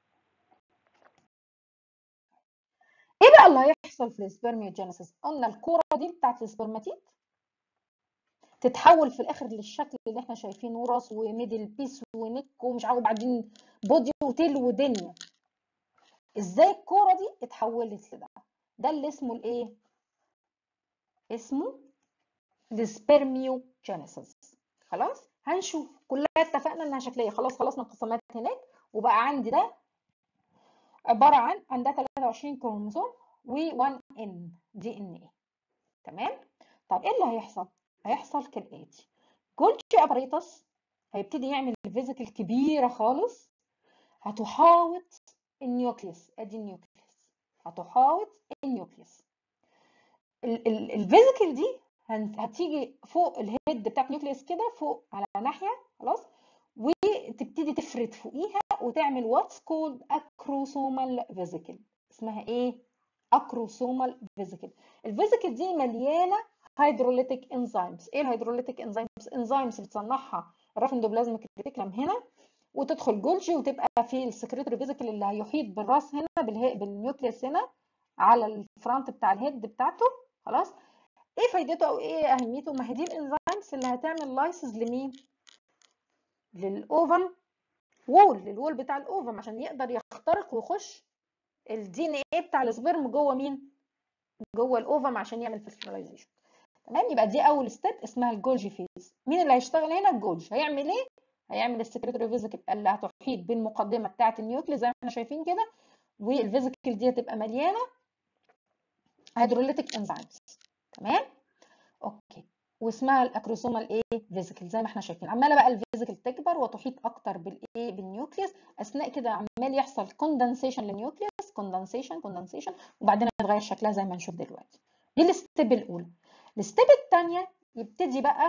ايه بقى اللي هيحصل في السبرميوجينيسيس؟ قلنا الكوره دي بتاعت السبرماتيد تتحول في الاخر للشكل اللي احنا شايفينه، راس وميدل بيس ونك ومش عارف، وبعدين بودي وتيل ودنيا. ازاي الكوره دي اتحولت لده؟ ده اللي اسمه الايه؟ اسمه السبرميوجينيسيس. خلاص؟ هنشوف. كلها اتفقنا انها شكليه. خلاص خلصنا القسمات هناك، وبقى عندي ده عباره عن عندها ثلاثة وعشرين كروموسوم و1 ان دي ان ايه. تمام؟ طب ايه اللي هيحصل؟ هيحصل كالاتي: جولجي اباريتس هيبتدي يعمل فيزيكل كبيره خالص هتحاوط النيوكليوس. ادي النيوكليوس هتحاوط النيوكليوس. الفيزيكل دي هتيجي فوق الهيد بتاعت النيوكليوس كده فوق على ناحيه. خلاص؟ وتبتدي تفرد فوقيها وتعمل واتس كولد اكروسومال فيزيكل. اسمها ايه؟ اكروسومال فيزيكل. الفيزيكل دي مليانه هيدروليتيك انزيمز. ايه الهيدروليتيك انزيمز؟ انزيمز بتصنعها الرافندوبلازميك ريتيكولم هنا، وتدخل جولجي وتبقى في السكريتوري فيزيكل اللي هيحيط بالراس هنا بالنيوكليوس هنا على الفرونت بتاع الهيد بتاعته. خلاص؟ ايه فايدته او ايه اهميته؟ ما هي دي الانزيمز اللي هتعمل لايسز لمين؟ للاوفم وول، للوول بتاع الاوفم، عشان يقدر يخترق ويخش الدي ان ايه بتاع السبرم جوه مين؟ جوه الاوفم عشان يعمل فيرتلايزيشن. تمام؟ يبقى دي اول ستيب اسمها الجولجي فيز. مين اللي هيشتغل هنا؟ الجولجي. هيعمل ايه؟ هيعمل السكريتوري فيزيكل اللي هتحيط بالمقدمه بتاعه النيوكليس زي ما احنا شايفين كده، والفيزيكل دي هتبقى مليانه هيدروليتيك انزيمز. تمام؟ اوكي. واسمها الاكروسومال ايه؟ فيزيكل. زي ما احنا شايفين عماله بقى الفيزيكل تكبر وتحيط اكتر بالايه؟ بالنيوكليس. اثناء كده عمال يحصل كوندنسيشن للنيوكليس، كوندنسيشن كوندنسيشن، وبعدين هتغير شكلها زي ما هنشوف دلوقتي. دي الستيب الاولى. الستيب الثانيه يبتدي بقى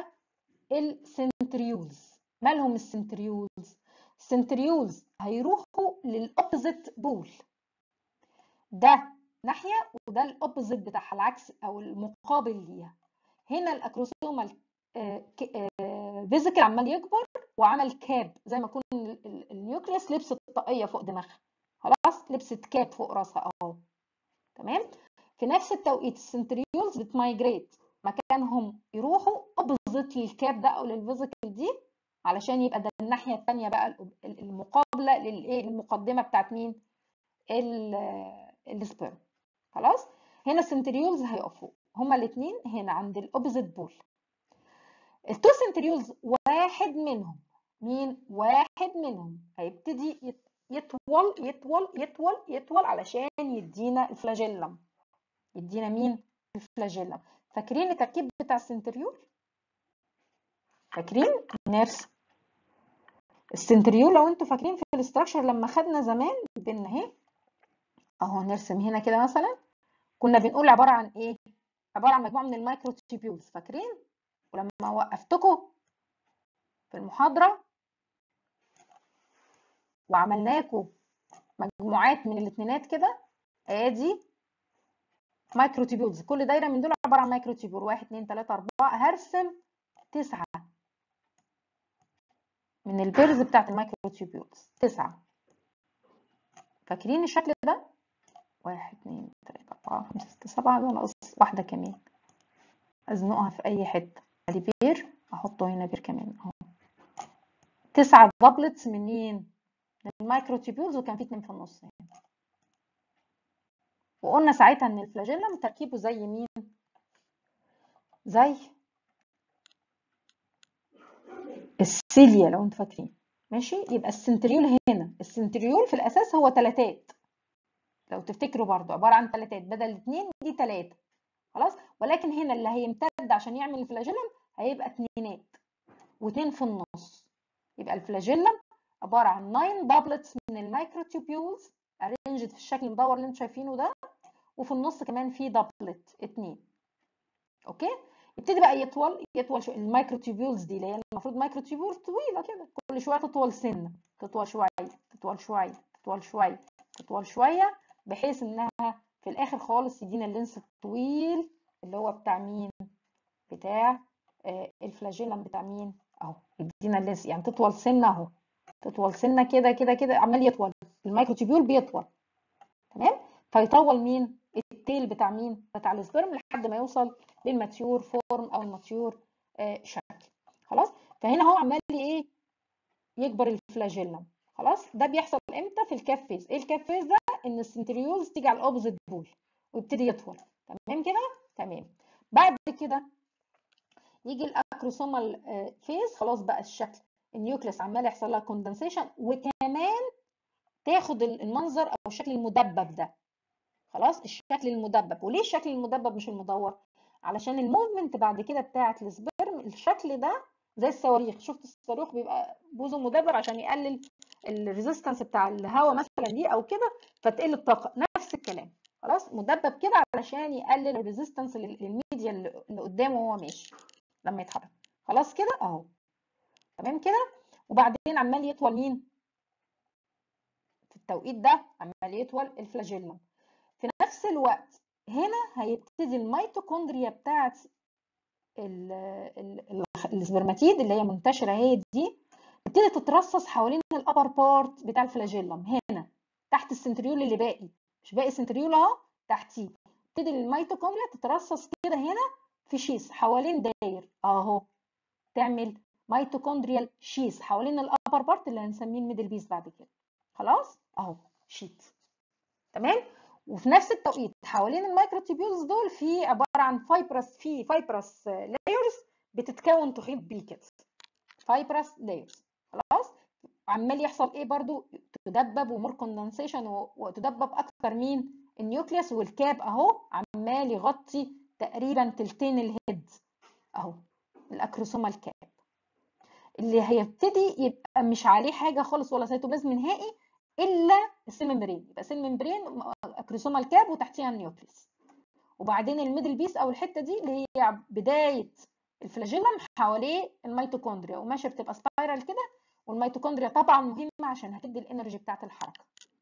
السنتريولز. مالهم السنتريولز؟ السنتريولز هيروحوا للاوبوزيت بول. ده ناحيه وده الاوبوزيت بتاعها، العكس او المقابل ليها. هنا الاكروسومال فيزيكال عمال يكبر وعمل كاب، زي ما يكون النيوكليس لبست طاقيه فوق دماغها. خلاص؟ لبست كاب فوق راسها اهو. تمام؟ في نفس التوقيت السنتريولز بتمايجريت مكانهم، يروحوا اوبوزيت للكاب ده او للفيزيكال دي، علشان يبقى ده الناحيه الثانيه بقى المقابله للايه؟ المقدمه بتاعت مين؟ السبرم. خلاص؟ هنا السنتريولز هيقفوا هما الاثنين هنا عند الاوبوزيت بول. التو سنتريولز واحد منهم، مين؟ واحد منهم هيبتدي يطول يطول يطول يطول علشان يدينا الفلاجيلم. يدينا مين؟ الفلاجيلم. فاكرين التركيب بتاع السنتريول؟ فاكرين؟ نرسم السنتريول لو انتوا فاكرين في الاستراكشر لما خدنا زمان بان اهي اهو. نرسم هنا كده مثلا، كنا بنقول عباره عن ايه؟ عباره عن مجموعه من المايكروتيبيولز. فاكرين؟ ولما وقفتكم في المحاضره وعملنا لكم مجموعات من الاثنينات كده، ادي مايكروتيبيولز، كل دايره من دول عباره عن مايكروتيبيول، واحد اتنين تلاته اربعه، هرسم تسعه من البيرز بتاعت المايكروتيبيولز، تسعه. فاكرين الشكل ده؟ واحد اتنين تلاته اربعه خمسه سته سبعه، ده ناقص واحده كمان ازنقها في اي حته، ادي بير احطه هنا بير كمان اهو. تسعه دبلتس من مين؟ من المايكروتيبيولز، وكان في اتنين في النص هنا. وقلنا ساعتها ان الفلاجيلم تركيبه زي مين؟ زي السيليا لو انتوا فاكرين، ماشي؟ يبقى السنتريول هنا، السنتريول في الاساس هو تلاتات لو تفتكروا، برضو عباره عن تلاتات، بدل اتنين دي تلاته، خلاص. ولكن هنا اللي هيمتد عشان يعمل الفلاجيلم هيبقى اتنينات واتنين في النص. يبقى الفلاجيلم عباره عن تسعه دبلتس من المايكروتيبيولز ارينجد في الشكل المدور اللي انتوا شايفينه ده، وفي النص كمان في دبلت اتنين. اوكي، يبتدي بقى يطول يطول شو المايكروتيبيولز دي، اللي هي المفروض مايكروتيبيولز طويله كده، كل شويه تطول سنه، تطول شويه تطول شويه تطول شويه تطول شويه، بحيث انها في الاخر خالص يدينا اللينس الطويل اللي هو بتاع مين؟ بتاع آه الفلاجيلم بتاع مين؟ اهو، يدينا اللينس، يعني تطول سنه اهو، تطول سنه كده كده كده، عمال يطول المايكروتيبيول بيطول، تمام؟ فيطول مين؟ التيل بتاع مين؟ بتاع السبرم، لحد ما يوصل للماتيور فورم او الماتيور آه شكل، خلاص. فهنا هو عمال ايه؟ يكبر الفلاجيلم، خلاص. ده بيحصل امتى؟ في الكاف فيز. ايه الكاف فيز ده؟ ان السنتريولز تيجي على الاوبزيت بول ويبتدي يطول، تمام كده؟ تمام. بعد كده يجي الاكروسومال فيز، خلاص بقى الشكل النيوكليس عمال يحصل لها كوندنسيشن، وكمان تاخد المنظر او الشكل المدبب ده، خلاص. الشكل المدبب. وليه الشكل المدبب مش المدور؟ علشان الموفمنت بعد كده بتاعه السبرم، الشكل ده زي الصواريخ، شفت الصاروخ بيبقى بوزه مدبب عشان يقلل الريزيستنس بتاع الهواء مثلا دي او كده، فتقل الطاقه، نفس الكلام، خلاص. مدبب كده علشان يقلل الريزيستنس للميديا اللي قدامه وهو ماشي لما يتحرك، خلاص كده اهو، تمام كده. وبعدين عمال يطول مين؟ في التوقيت ده عمال يطول الفلاجيلم. في نفس الوقت هنا هيبتدي الميتوكوندريا بتاعت السبرماتيد اللي هي منتشره هي دي، تبتدي تترصص حوالين الابر بارت بتاع الفلاجيلم، هنا تحت السنتريول اللي باقي، مش باقي سنتريول اهو، تحتيه تبتدي الميتوكوندريا تترصص كده هنا في شيس حوالين داير اهو، تعمل ميتوكوندريال شيس حوالين الابر بارت اللي هنسميه الميدل بيس بعد كده، خلاص اهو شيت، تمام. وفي نفس التوقيت حوالين المايكروتيبيولز دول في عباره عن فايبرس، في فايبرس لايرز بتتكون تحيط بيه كده، فايبرس لايرز، خلاص. عمال يحصل ايه برضو؟ تدبب ومور كوندنسيشن، وتدبب اكتر مين؟ النيوكليوس، والكاب اهو عمال يغطي تقريبا تلتين الهيد اهو، الاكروسومال كاب اللي هيبتدي يبقى مش عليه حاجه خالص ولا سيتوبلازم نهائي الا السيل ممبرين، يبقى سيل ممبرين اكروسومال كاب وتحتيها النيوكليس. وبعدين الميدل بيس او الحته دي اللي هي بدايه الفلاجيلم حواليه الميتوكوندريا، وماشيه بتبقى سبايرال كده، والميتوكوندريا طبعا مهمه عشان هتدي الانرجي بتاعه الحركه.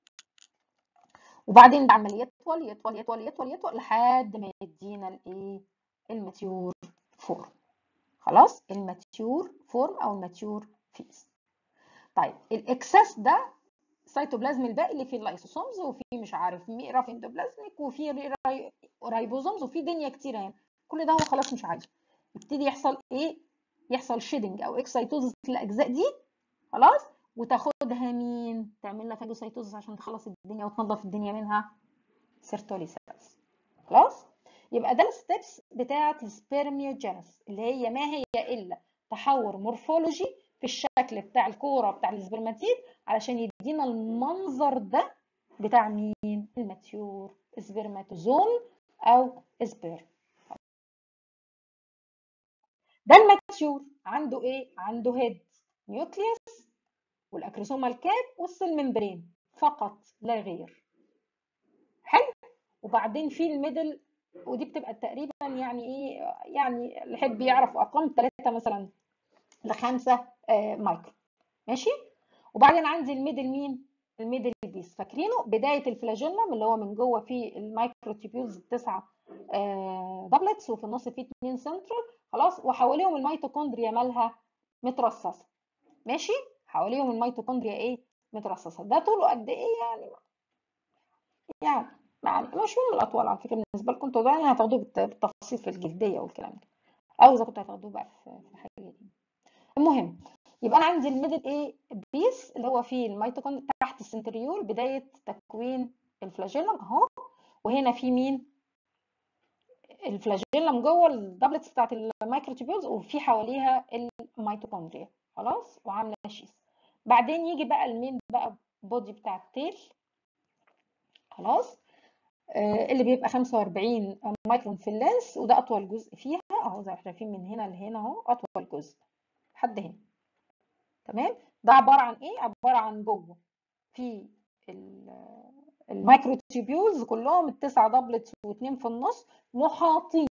وبعدين ده عمال يطول يطول يطول يطول يطول لحد ما يدينا الايه؟ الماتيور فورم، خلاص. الماتيور فورم او الماتيور فيز. طيب الاكسس ده السيتوبلازم الباقي اللي فيه اللايسوسومز، وفي مش عارف رافي اندوبلازميك، وفي رايبوزومز، وفي دنيا كتيره يعني، كل ده هو خلاص مش عايزه. يبتدي يحصل ايه؟ يحصل شيدنج او اكسيتوزس الاجزاء دي، خلاص. وتاخدها مين؟ تعمل لها فاجوسيتوزس عشان تخلص الدنيا وتنظف الدنيا منها، سيرتولي سيلز، خلاص. يبقى ده الستبس بتاعه السبيرميوجينيس، اللي هي ما هي الا تحور مورفولوجي في الشكل بتاع الكوره بتاع السبرماتيد علشان يدينا المنظر ده بتاع مين؟ الماتيور سبرماتوزوم او سبيرم. ده الماتيور عنده ايه؟ عنده هيد، نيوكليوس، والاكروسومال كاب، والسيل ممبرين، فقط لا غير، حلو. وبعدين في الميدل، ودي بتبقى تقريبا يعني ايه، يعني اللي يحب يعرف ارقام ثلاثة مثلا لخمسة آه مايكرو، ماشي. وبعدين عندي الميدل مين؟ الميدل بيس. فاكرينه بدايه الفلاجيلم اللي هو من جوه فيه المايكروتيبيولز التسعه دبلتس، وفي النص فيه اتنين سنترال خلاص، وحواليهم الميتوكوندريا مالها مترصصه. ماشي؟ حواليهم الميتوكوندريا ايه؟ مترصصه. ده طوله قد ايه يعني؟ يعني يعني مش مهم الاطوال على فكره بالنسبه لكم انتوا، ده يعني هتاخدوه بالتفصيل في الجلديه والكلام ده، او اذا كنتوا هتاخدوه بقى في حاجه دي. المهم يبقى انا عندي الميدل ايه بيس اللي هو فيه الميتوكوندريا تحت السنتريول، بدايه تكوين الفلاجيلم اهو. وهنا في مين؟ الفلاجيلم جوه الدبلتس بتاعت المايكروتيبيولز، وفي حواليها الميتوكوندريا خلاص، وعامله شيس. بعدين يجي بقى المين بقى بودي بتاع التيل خلاص، آه اللي بيبقى خمسة وأربعين مايكرون في اللينس، وده اطول جزء فيها اهو زي ما احنا شايفين من هنا لهنا اهو، اطول جزء لحد هنا. تمام؟ ده عباره عن ايه؟ عباره عن جوه في المايكروتيبيولز كلهم التسعه دبلتس واثنين في النص محاطين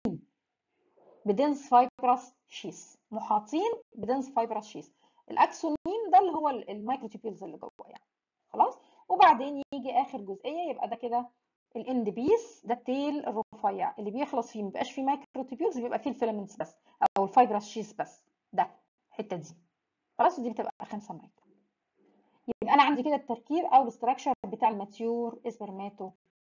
بدنس فايبرس شيس، محاطين بدنس فايبرس شيس. الاكسونين ده اللي هو المايكروتيبيولز اللي جوه يعني خلاص. وبعدين يجي اخر جزئيه، يبقى ده كده الاند بيس، ده التيل الرفيع اللي بيخلص فيه، مبيبقاش فيه مايكروتيبيولز، بيبقى فيه الفيلامنتس بس او الفايبرس شيس بس، ده الحته دي خلاص، ودي بتبقى خمسة مايكرون. يبقى انا عندي كده التركيب او الاستراكشر بتاع الماتيور اسبرماتو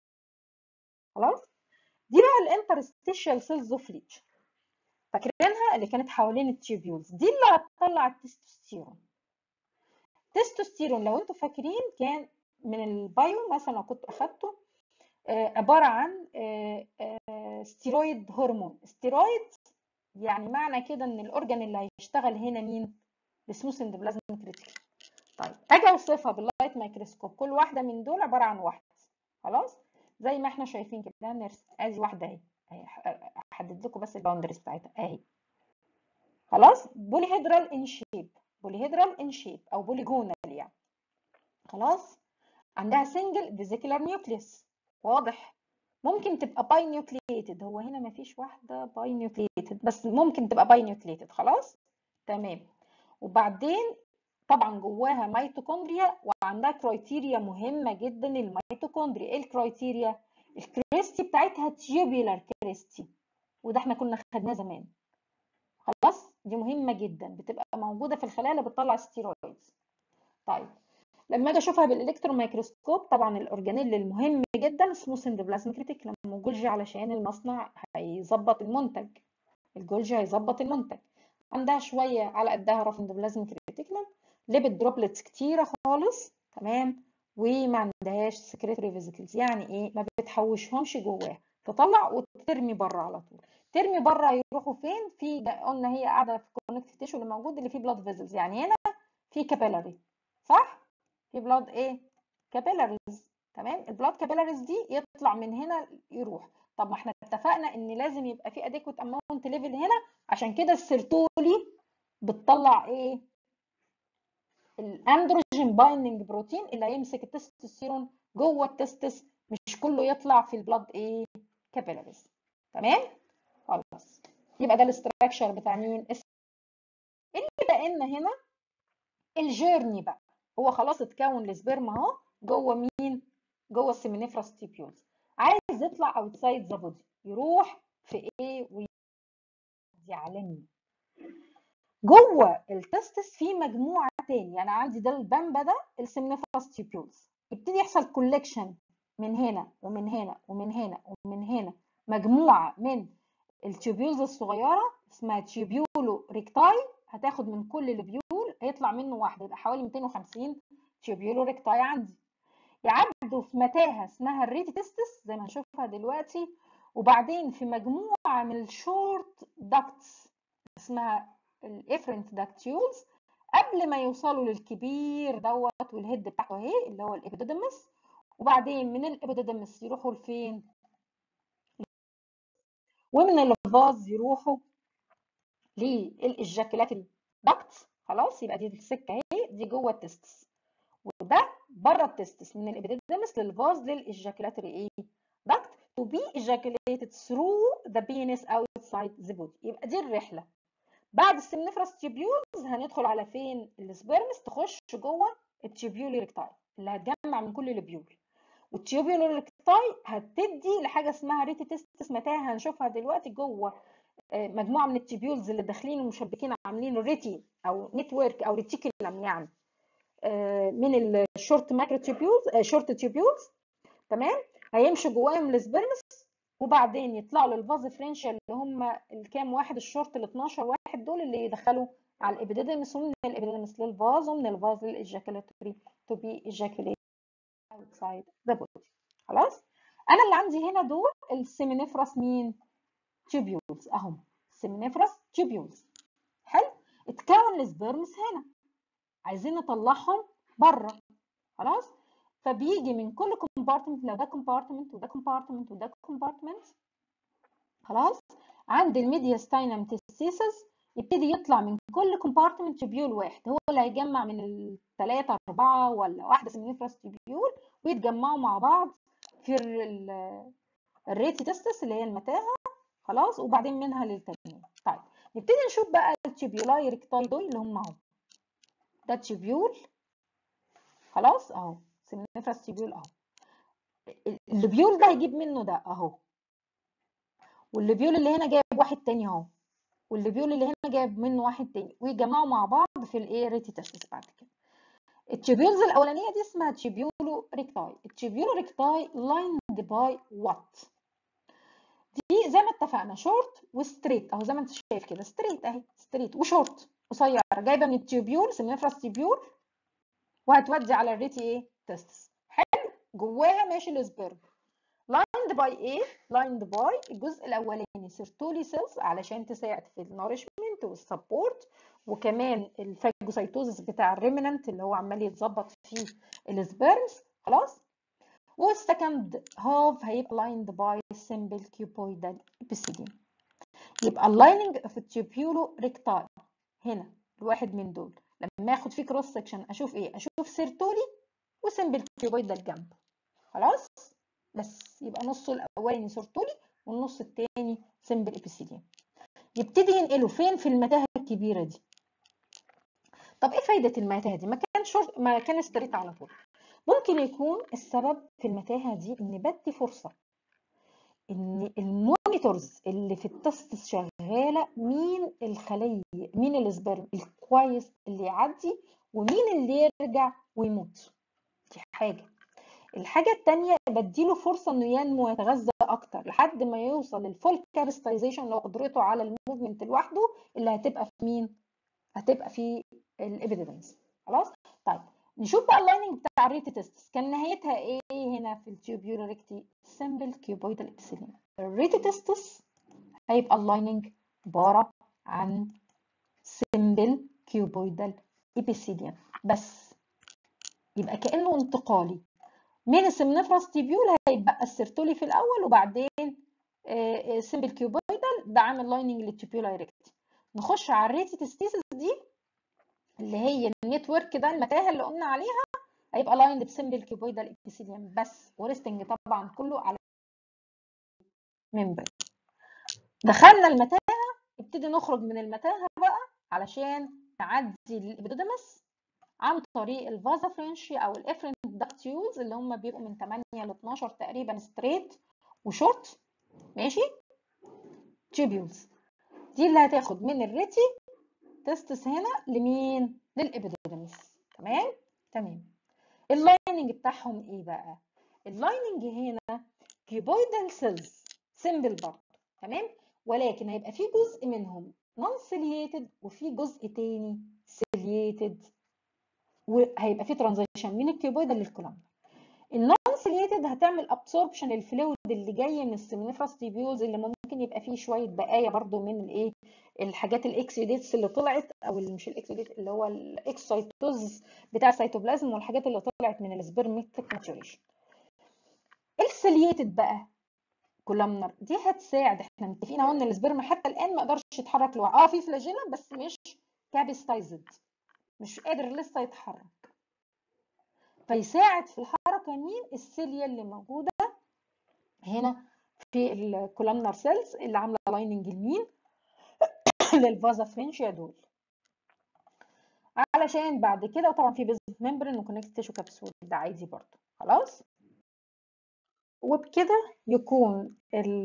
خلاص. دي بقى الانترستيشال سيلز اوف ليتش، فاكرينها اللي كانت حوالين التيوبيولز دي اللي هتطلع التستوستيرون. التستوستيرون لو انتوا فاكرين كان من البايو مثلا لو كنت اخدته عباره عن ستيرويد هرمون. ستيرويد يعني معنى كده ان الاورجان اللي هيشتغل هنا مين؟ السموث اندوبلازميك ريتيكولم. طيب اجي اوصفها باللايت مايكروسكوب، كل واحده من دول عباره عن واحد خلاص، زي ما احنا شايفين كده نرسم ادي واحده اهي، احدد لكم بس الباوندريز بتاعتها اهي خلاص. بوليهيدرال ان شيب، بوليهيدرال ان شيب او بوليجونال يعني خلاص. عندها سنجل فيزيكولار نيوكليوس واضح. ممكن تبقى باي نيوكلييتد، هو هنا مفيش واحده باي نيوكلييتد بس ممكن تبقى باي نيوكلييتد خلاص تمام. وبعدين طبعا جواها ميتوكوندريا، وعندها كرايتيريا مهمه جدا الميتوكوندريا. ايه الكرايتيريا؟ الكريستي بتاعتها تيوبيولار كريستي، وده احنا كنا خدناه زمان خلاص. دي مهمه جدا، بتبقى موجوده في الخلايا اللي بتطلع ستيرويدز. طيب لما اجي اشوفها بالالكترون ميكروسكوب، طبعا الاورجانيل المهم جدا سموث اندوبلازميك ريتيكولم والجولجي، علشان المصنع هيظبط المنتج، الجولجي هيظبط المنتج. عندها شويه على قدها رف اندوبلازميك ريتيكولم، ليبيد دروبلتس كتيره خالص تمام، وما عندهاش سكريتوري فيزيكلز. يعني ايه؟ ما بتحوشهمش جواها، تطلع وترمي بره على طول. ترمي بره يروحوا فين؟ في قلنا هي قاعده في الكونكتيف تيشو اللي موجود اللي فيه بلاد فيزلز، يعني هنا في كابيلاري صح؟ في بلاد ايه؟ كابيلاريز تمام. البلاد كابيلاريز دي يطلع من هنا يروح. طب ما احنا اتفقنا ان لازم يبقى في اديكوت اماونت ليفل هنا، عشان كده السيرتولي بتطلع ايه؟ الاندروجين بايندنج بروتين اللي هيمسك التستوستيرون جوه التستس، مش كله يطلع في البلاد ايه؟ كابيلاريز تمام؟ خلاص يبقى ده الاستراكشر بتاع مين؟ اللي بقى لنا هنا الجيرني بقى، هو خلاص اتكون السبرم اهو جوه مين؟ جوه السيمينيفراس تيبيولز. عايز يطلع اوتسايد ذا بودي، يروح في ايه؟ ويدي على مين؟ جوه التستس في مجموعه تاني، يعني عندي ده البامبا ده السيمينيفراس تيبيولز، يبتدي يحصل كولكشن من هنا ومن هنا ومن هنا ومن هنا، مجموعه من التيوبيولز الصغيره اسمها تيوبيولو ريكتاي، هتاخد من كل البيول هيطلع منه واحده، يبقى حوالي مئتين وخمسين تيوبيولو ريكتاي عندي. يعدوا في متاهه اسمها الريدي تستس زي ما هنشوفها دلوقتي، وبعدين في مجموعه من الشورت داكتس اسمها الافرنت داكتيولز، قبل ما يوصلوا للكبير دوت والهيد بتاعته اهي اللي هو الابيديدمس. وبعدين من الابيديدمس يروحوا لفين؟ ومن الفاز يروحوا للاجاكيلاتري داكتس خلاص. يبقى دي السكه اهي، دي جوه التستس، وده بره التستس من الابيديدمس للفاز للاجاكيلاتري ايه؟ داكت to be ejaculated through the penis outside the body. يبقى دي الرحله. بعد السيمنيفراس تيبيولز هندخل على فين؟ السبيرمز تخش جوه التيوبيولي ريكتاي اللي هتجمع من كل البيول، والتيوبيولي ريكتاي هتدي لحاجه اسمها ريتي تيستس متاهه هنشوفها دلوقتي جوه مجموعه من التيوبيولز اللي داخلين ومشبكين عاملين ريتي او نتورك او ريتيكولم يعني من الشورت ماكرو تيوبيولز شورت تيوبيولز تمام. هيمشوا جواهم السبرمس وبعدين يطلعوا للفاز فرنشال اللي هم الكام واحد الشورت ال اتناشر واحد دول اللي يدخلوا على الابيديدمس، ومن الابيديدمس للفاز ومن الفاز للايجاكولاتوري تو بي ايجاكوليت اوتسايد ذا بودي. خلاص انا اللي عندي هنا دول السيمينيفراس مين تيوبيولز اهم سيمينيفراس تيوبيولز. حلو اتكون السبرمس هنا عايزين نطلعهم بره. خلاص فبيجي من كل كومبارتمنت لو ده كومبارتمنت وده كومبارتمنت وده كومبارتمنت خلاص عند الميدياستاينم تيستيسس يبتدي يطلع من كل كومبارتمنت تيوبيول واحد هو اللي هيجمع من الثلاثه اربعه ولا واحده سيمينيفراس تيوبيول ويتجمعوا مع بعض في الريتي تيستس اللي هي المتاهه. خلاص وبعدين منها للتانيين. طيب نبتدي نشوف بقى التيوبيولاي ريكتاي دول اللي هم اهو ده تيوبيول خلاص اهو سيمينيفراس تيوبيول اهو. البيول ده هيجيب منه ده اهو، والبيول اللي هنا جايب واحد تاني اهو، والبيول اللي هنا جايب منه واحد تاني ويجمعوا مع بعض في الايه ريتي تيستس. بعد كده التيوبيولز الاولانيه دي اسمها تيوبيولو ريكتاي. التيوبيولو ريكتاي لايند باي وات دي زي ما اتفقنا شورت وستريت اهو زي ما انت شايف كده ستريت اهي ستريت وشورت قصيره جايبه من التيوبيول سيمينيفراس تيوبيول وهتودي على الريتي ايه تيستس. حلو جواها ماشي السبرم لايند باي ايه لايند باي الجزء الاولاني سيرتولي سيلز علشان تساعد في النورشمنت والسبورت وكمان الفاجوسايتوزس بتاع الريمننت اللي هو عمال يتظبط فيه السبرمز. خلاص والسكند هاف هيبقى لايند باي سمبل كيوبويدال ابيثيليوم. يبقى اللايننج في التيوبيولو ريكتاي هنا الواحد من دول لما اخد فيه كروس سكشن اشوف ايه اشوف سيرتولي وسمبل كيوبويدال جنب. خلاص بس يبقى نصه الاولاني سيرتولي والنص الثاني سمبل ابيثيليوم. يبتدي ينقله فين في المتاهه الكبيره دي. طب ايه فايده المتاهه دي؟ ما كان شورت ما كان ستريت على طول. ممكن يكون السبب في المتاهه دي ان بدي فرصه ان المونيتورز اللي في التست شغاله مين الخليه مين السبرم الكويس اللي يعدي ومين اللي يرجع ويموت. دي حاجه. الحاجه الثانيه بديله فرصه انه ينمو ويتغذى اكتر لحد ما يوصل للفول كابستايزيشن لو قدرته على الموفمنت لوحده اللي هتبقى في مين هتبقى في الابيديدمس. خلاص طيب نشوف بقى اللايننج بتاع الريتي تيستس كان نهايتها ايه هنا في التيوبيولو ريكتي سمبل كيوبويدال ابيثيليوم. الريتي تيستس هيبقى اللايننج عباره عن سمبل كيوبويدال ابيثيليوم بس. يبقى كانه انتقالي من السمنيفراس تيبيول هيبقى السيرتولي في الاول وبعدين سمبل كيوبويدال ده عامل لايننج للتيبيولاي ريكتي. نخش على الريتي تيستيسس دي اللي هي النتورك ده المتاهه اللي قلنا عليها هيبقى لايند بسمبل كيوبويدال ابيثيليوم بس وريستنج طبعا كله على ممبرين. دخلنا المتاهه نبتدي نخرج من المتاهه بقى علشان نعدي الابيديدمس عن طريق الفازا فرنشي او الافرنت داكتيولز اللي هم بيبقوا من تمانية ل اتناشر تقريبا ستريت وشورت ماشي تيوبيولز. دي اللي هتاخد من الريتي تستس هنا لمين للابيديدمس. تمام تمام. اللايننج بتاعهم ايه بقى؟ اللايننج هنا كيوبويدال سيلز سيمبل برضه تمام ولكن هيبقى في جزء منهم نون سيلييتد وفي جزء تاني سيلييتد وهيبقى في ترانزيشن من الكيوبويدال للكولومنر. النون سيلييتد هتعمل ابسوربشن للفلويد اللي جاي من السيمينيفراس تيبيولز اللي ممكن يبقى فيه شويه بقايا برضو من الايه الحاجات الاكسيديتس اللي طلعت او اللي مش الاكسيديت اللي هو الاكسايتوز بتاع السيتوبلازم والحاجات اللي طلعت من السبرميتك ماتوريشن. السيلييتد بقى كولومنر دي هتساعد احنا متفقين اهو ان السبرم حتى الان ما قدرش يتحرك لوحده اه في فلاجيلا بس مش كابستايزد مش قادر لسه يتحرك فيساعد في الحركه مين السيليا اللي موجوده هنا في الكولومنر سيلز اللي عامله لايننج لمين للفازا فرنشيا دول. علشان بعد كده، وطبعا في بيزل ممبرين وكونكتيف تيشو كبسول ده عادي برضو. خلاص، وبكده يكون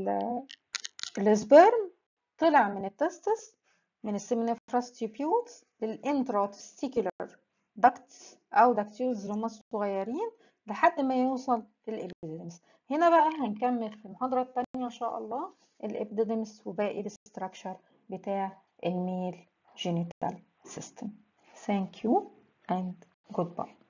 السبرم طلع من التستس، من السيمينيفراس تيوبيولز للانتراتستيكولار داكتس او داكتيولز اللي هم الصغيرين لحد ما يوصل للابيديدمس. هنا بقى هنكمل في المحاضرة التانية ان شاء الله الابيديدمس وباقي الاستراكشر بتاع الميل جينيتال سيستم. Thank you and goodbye.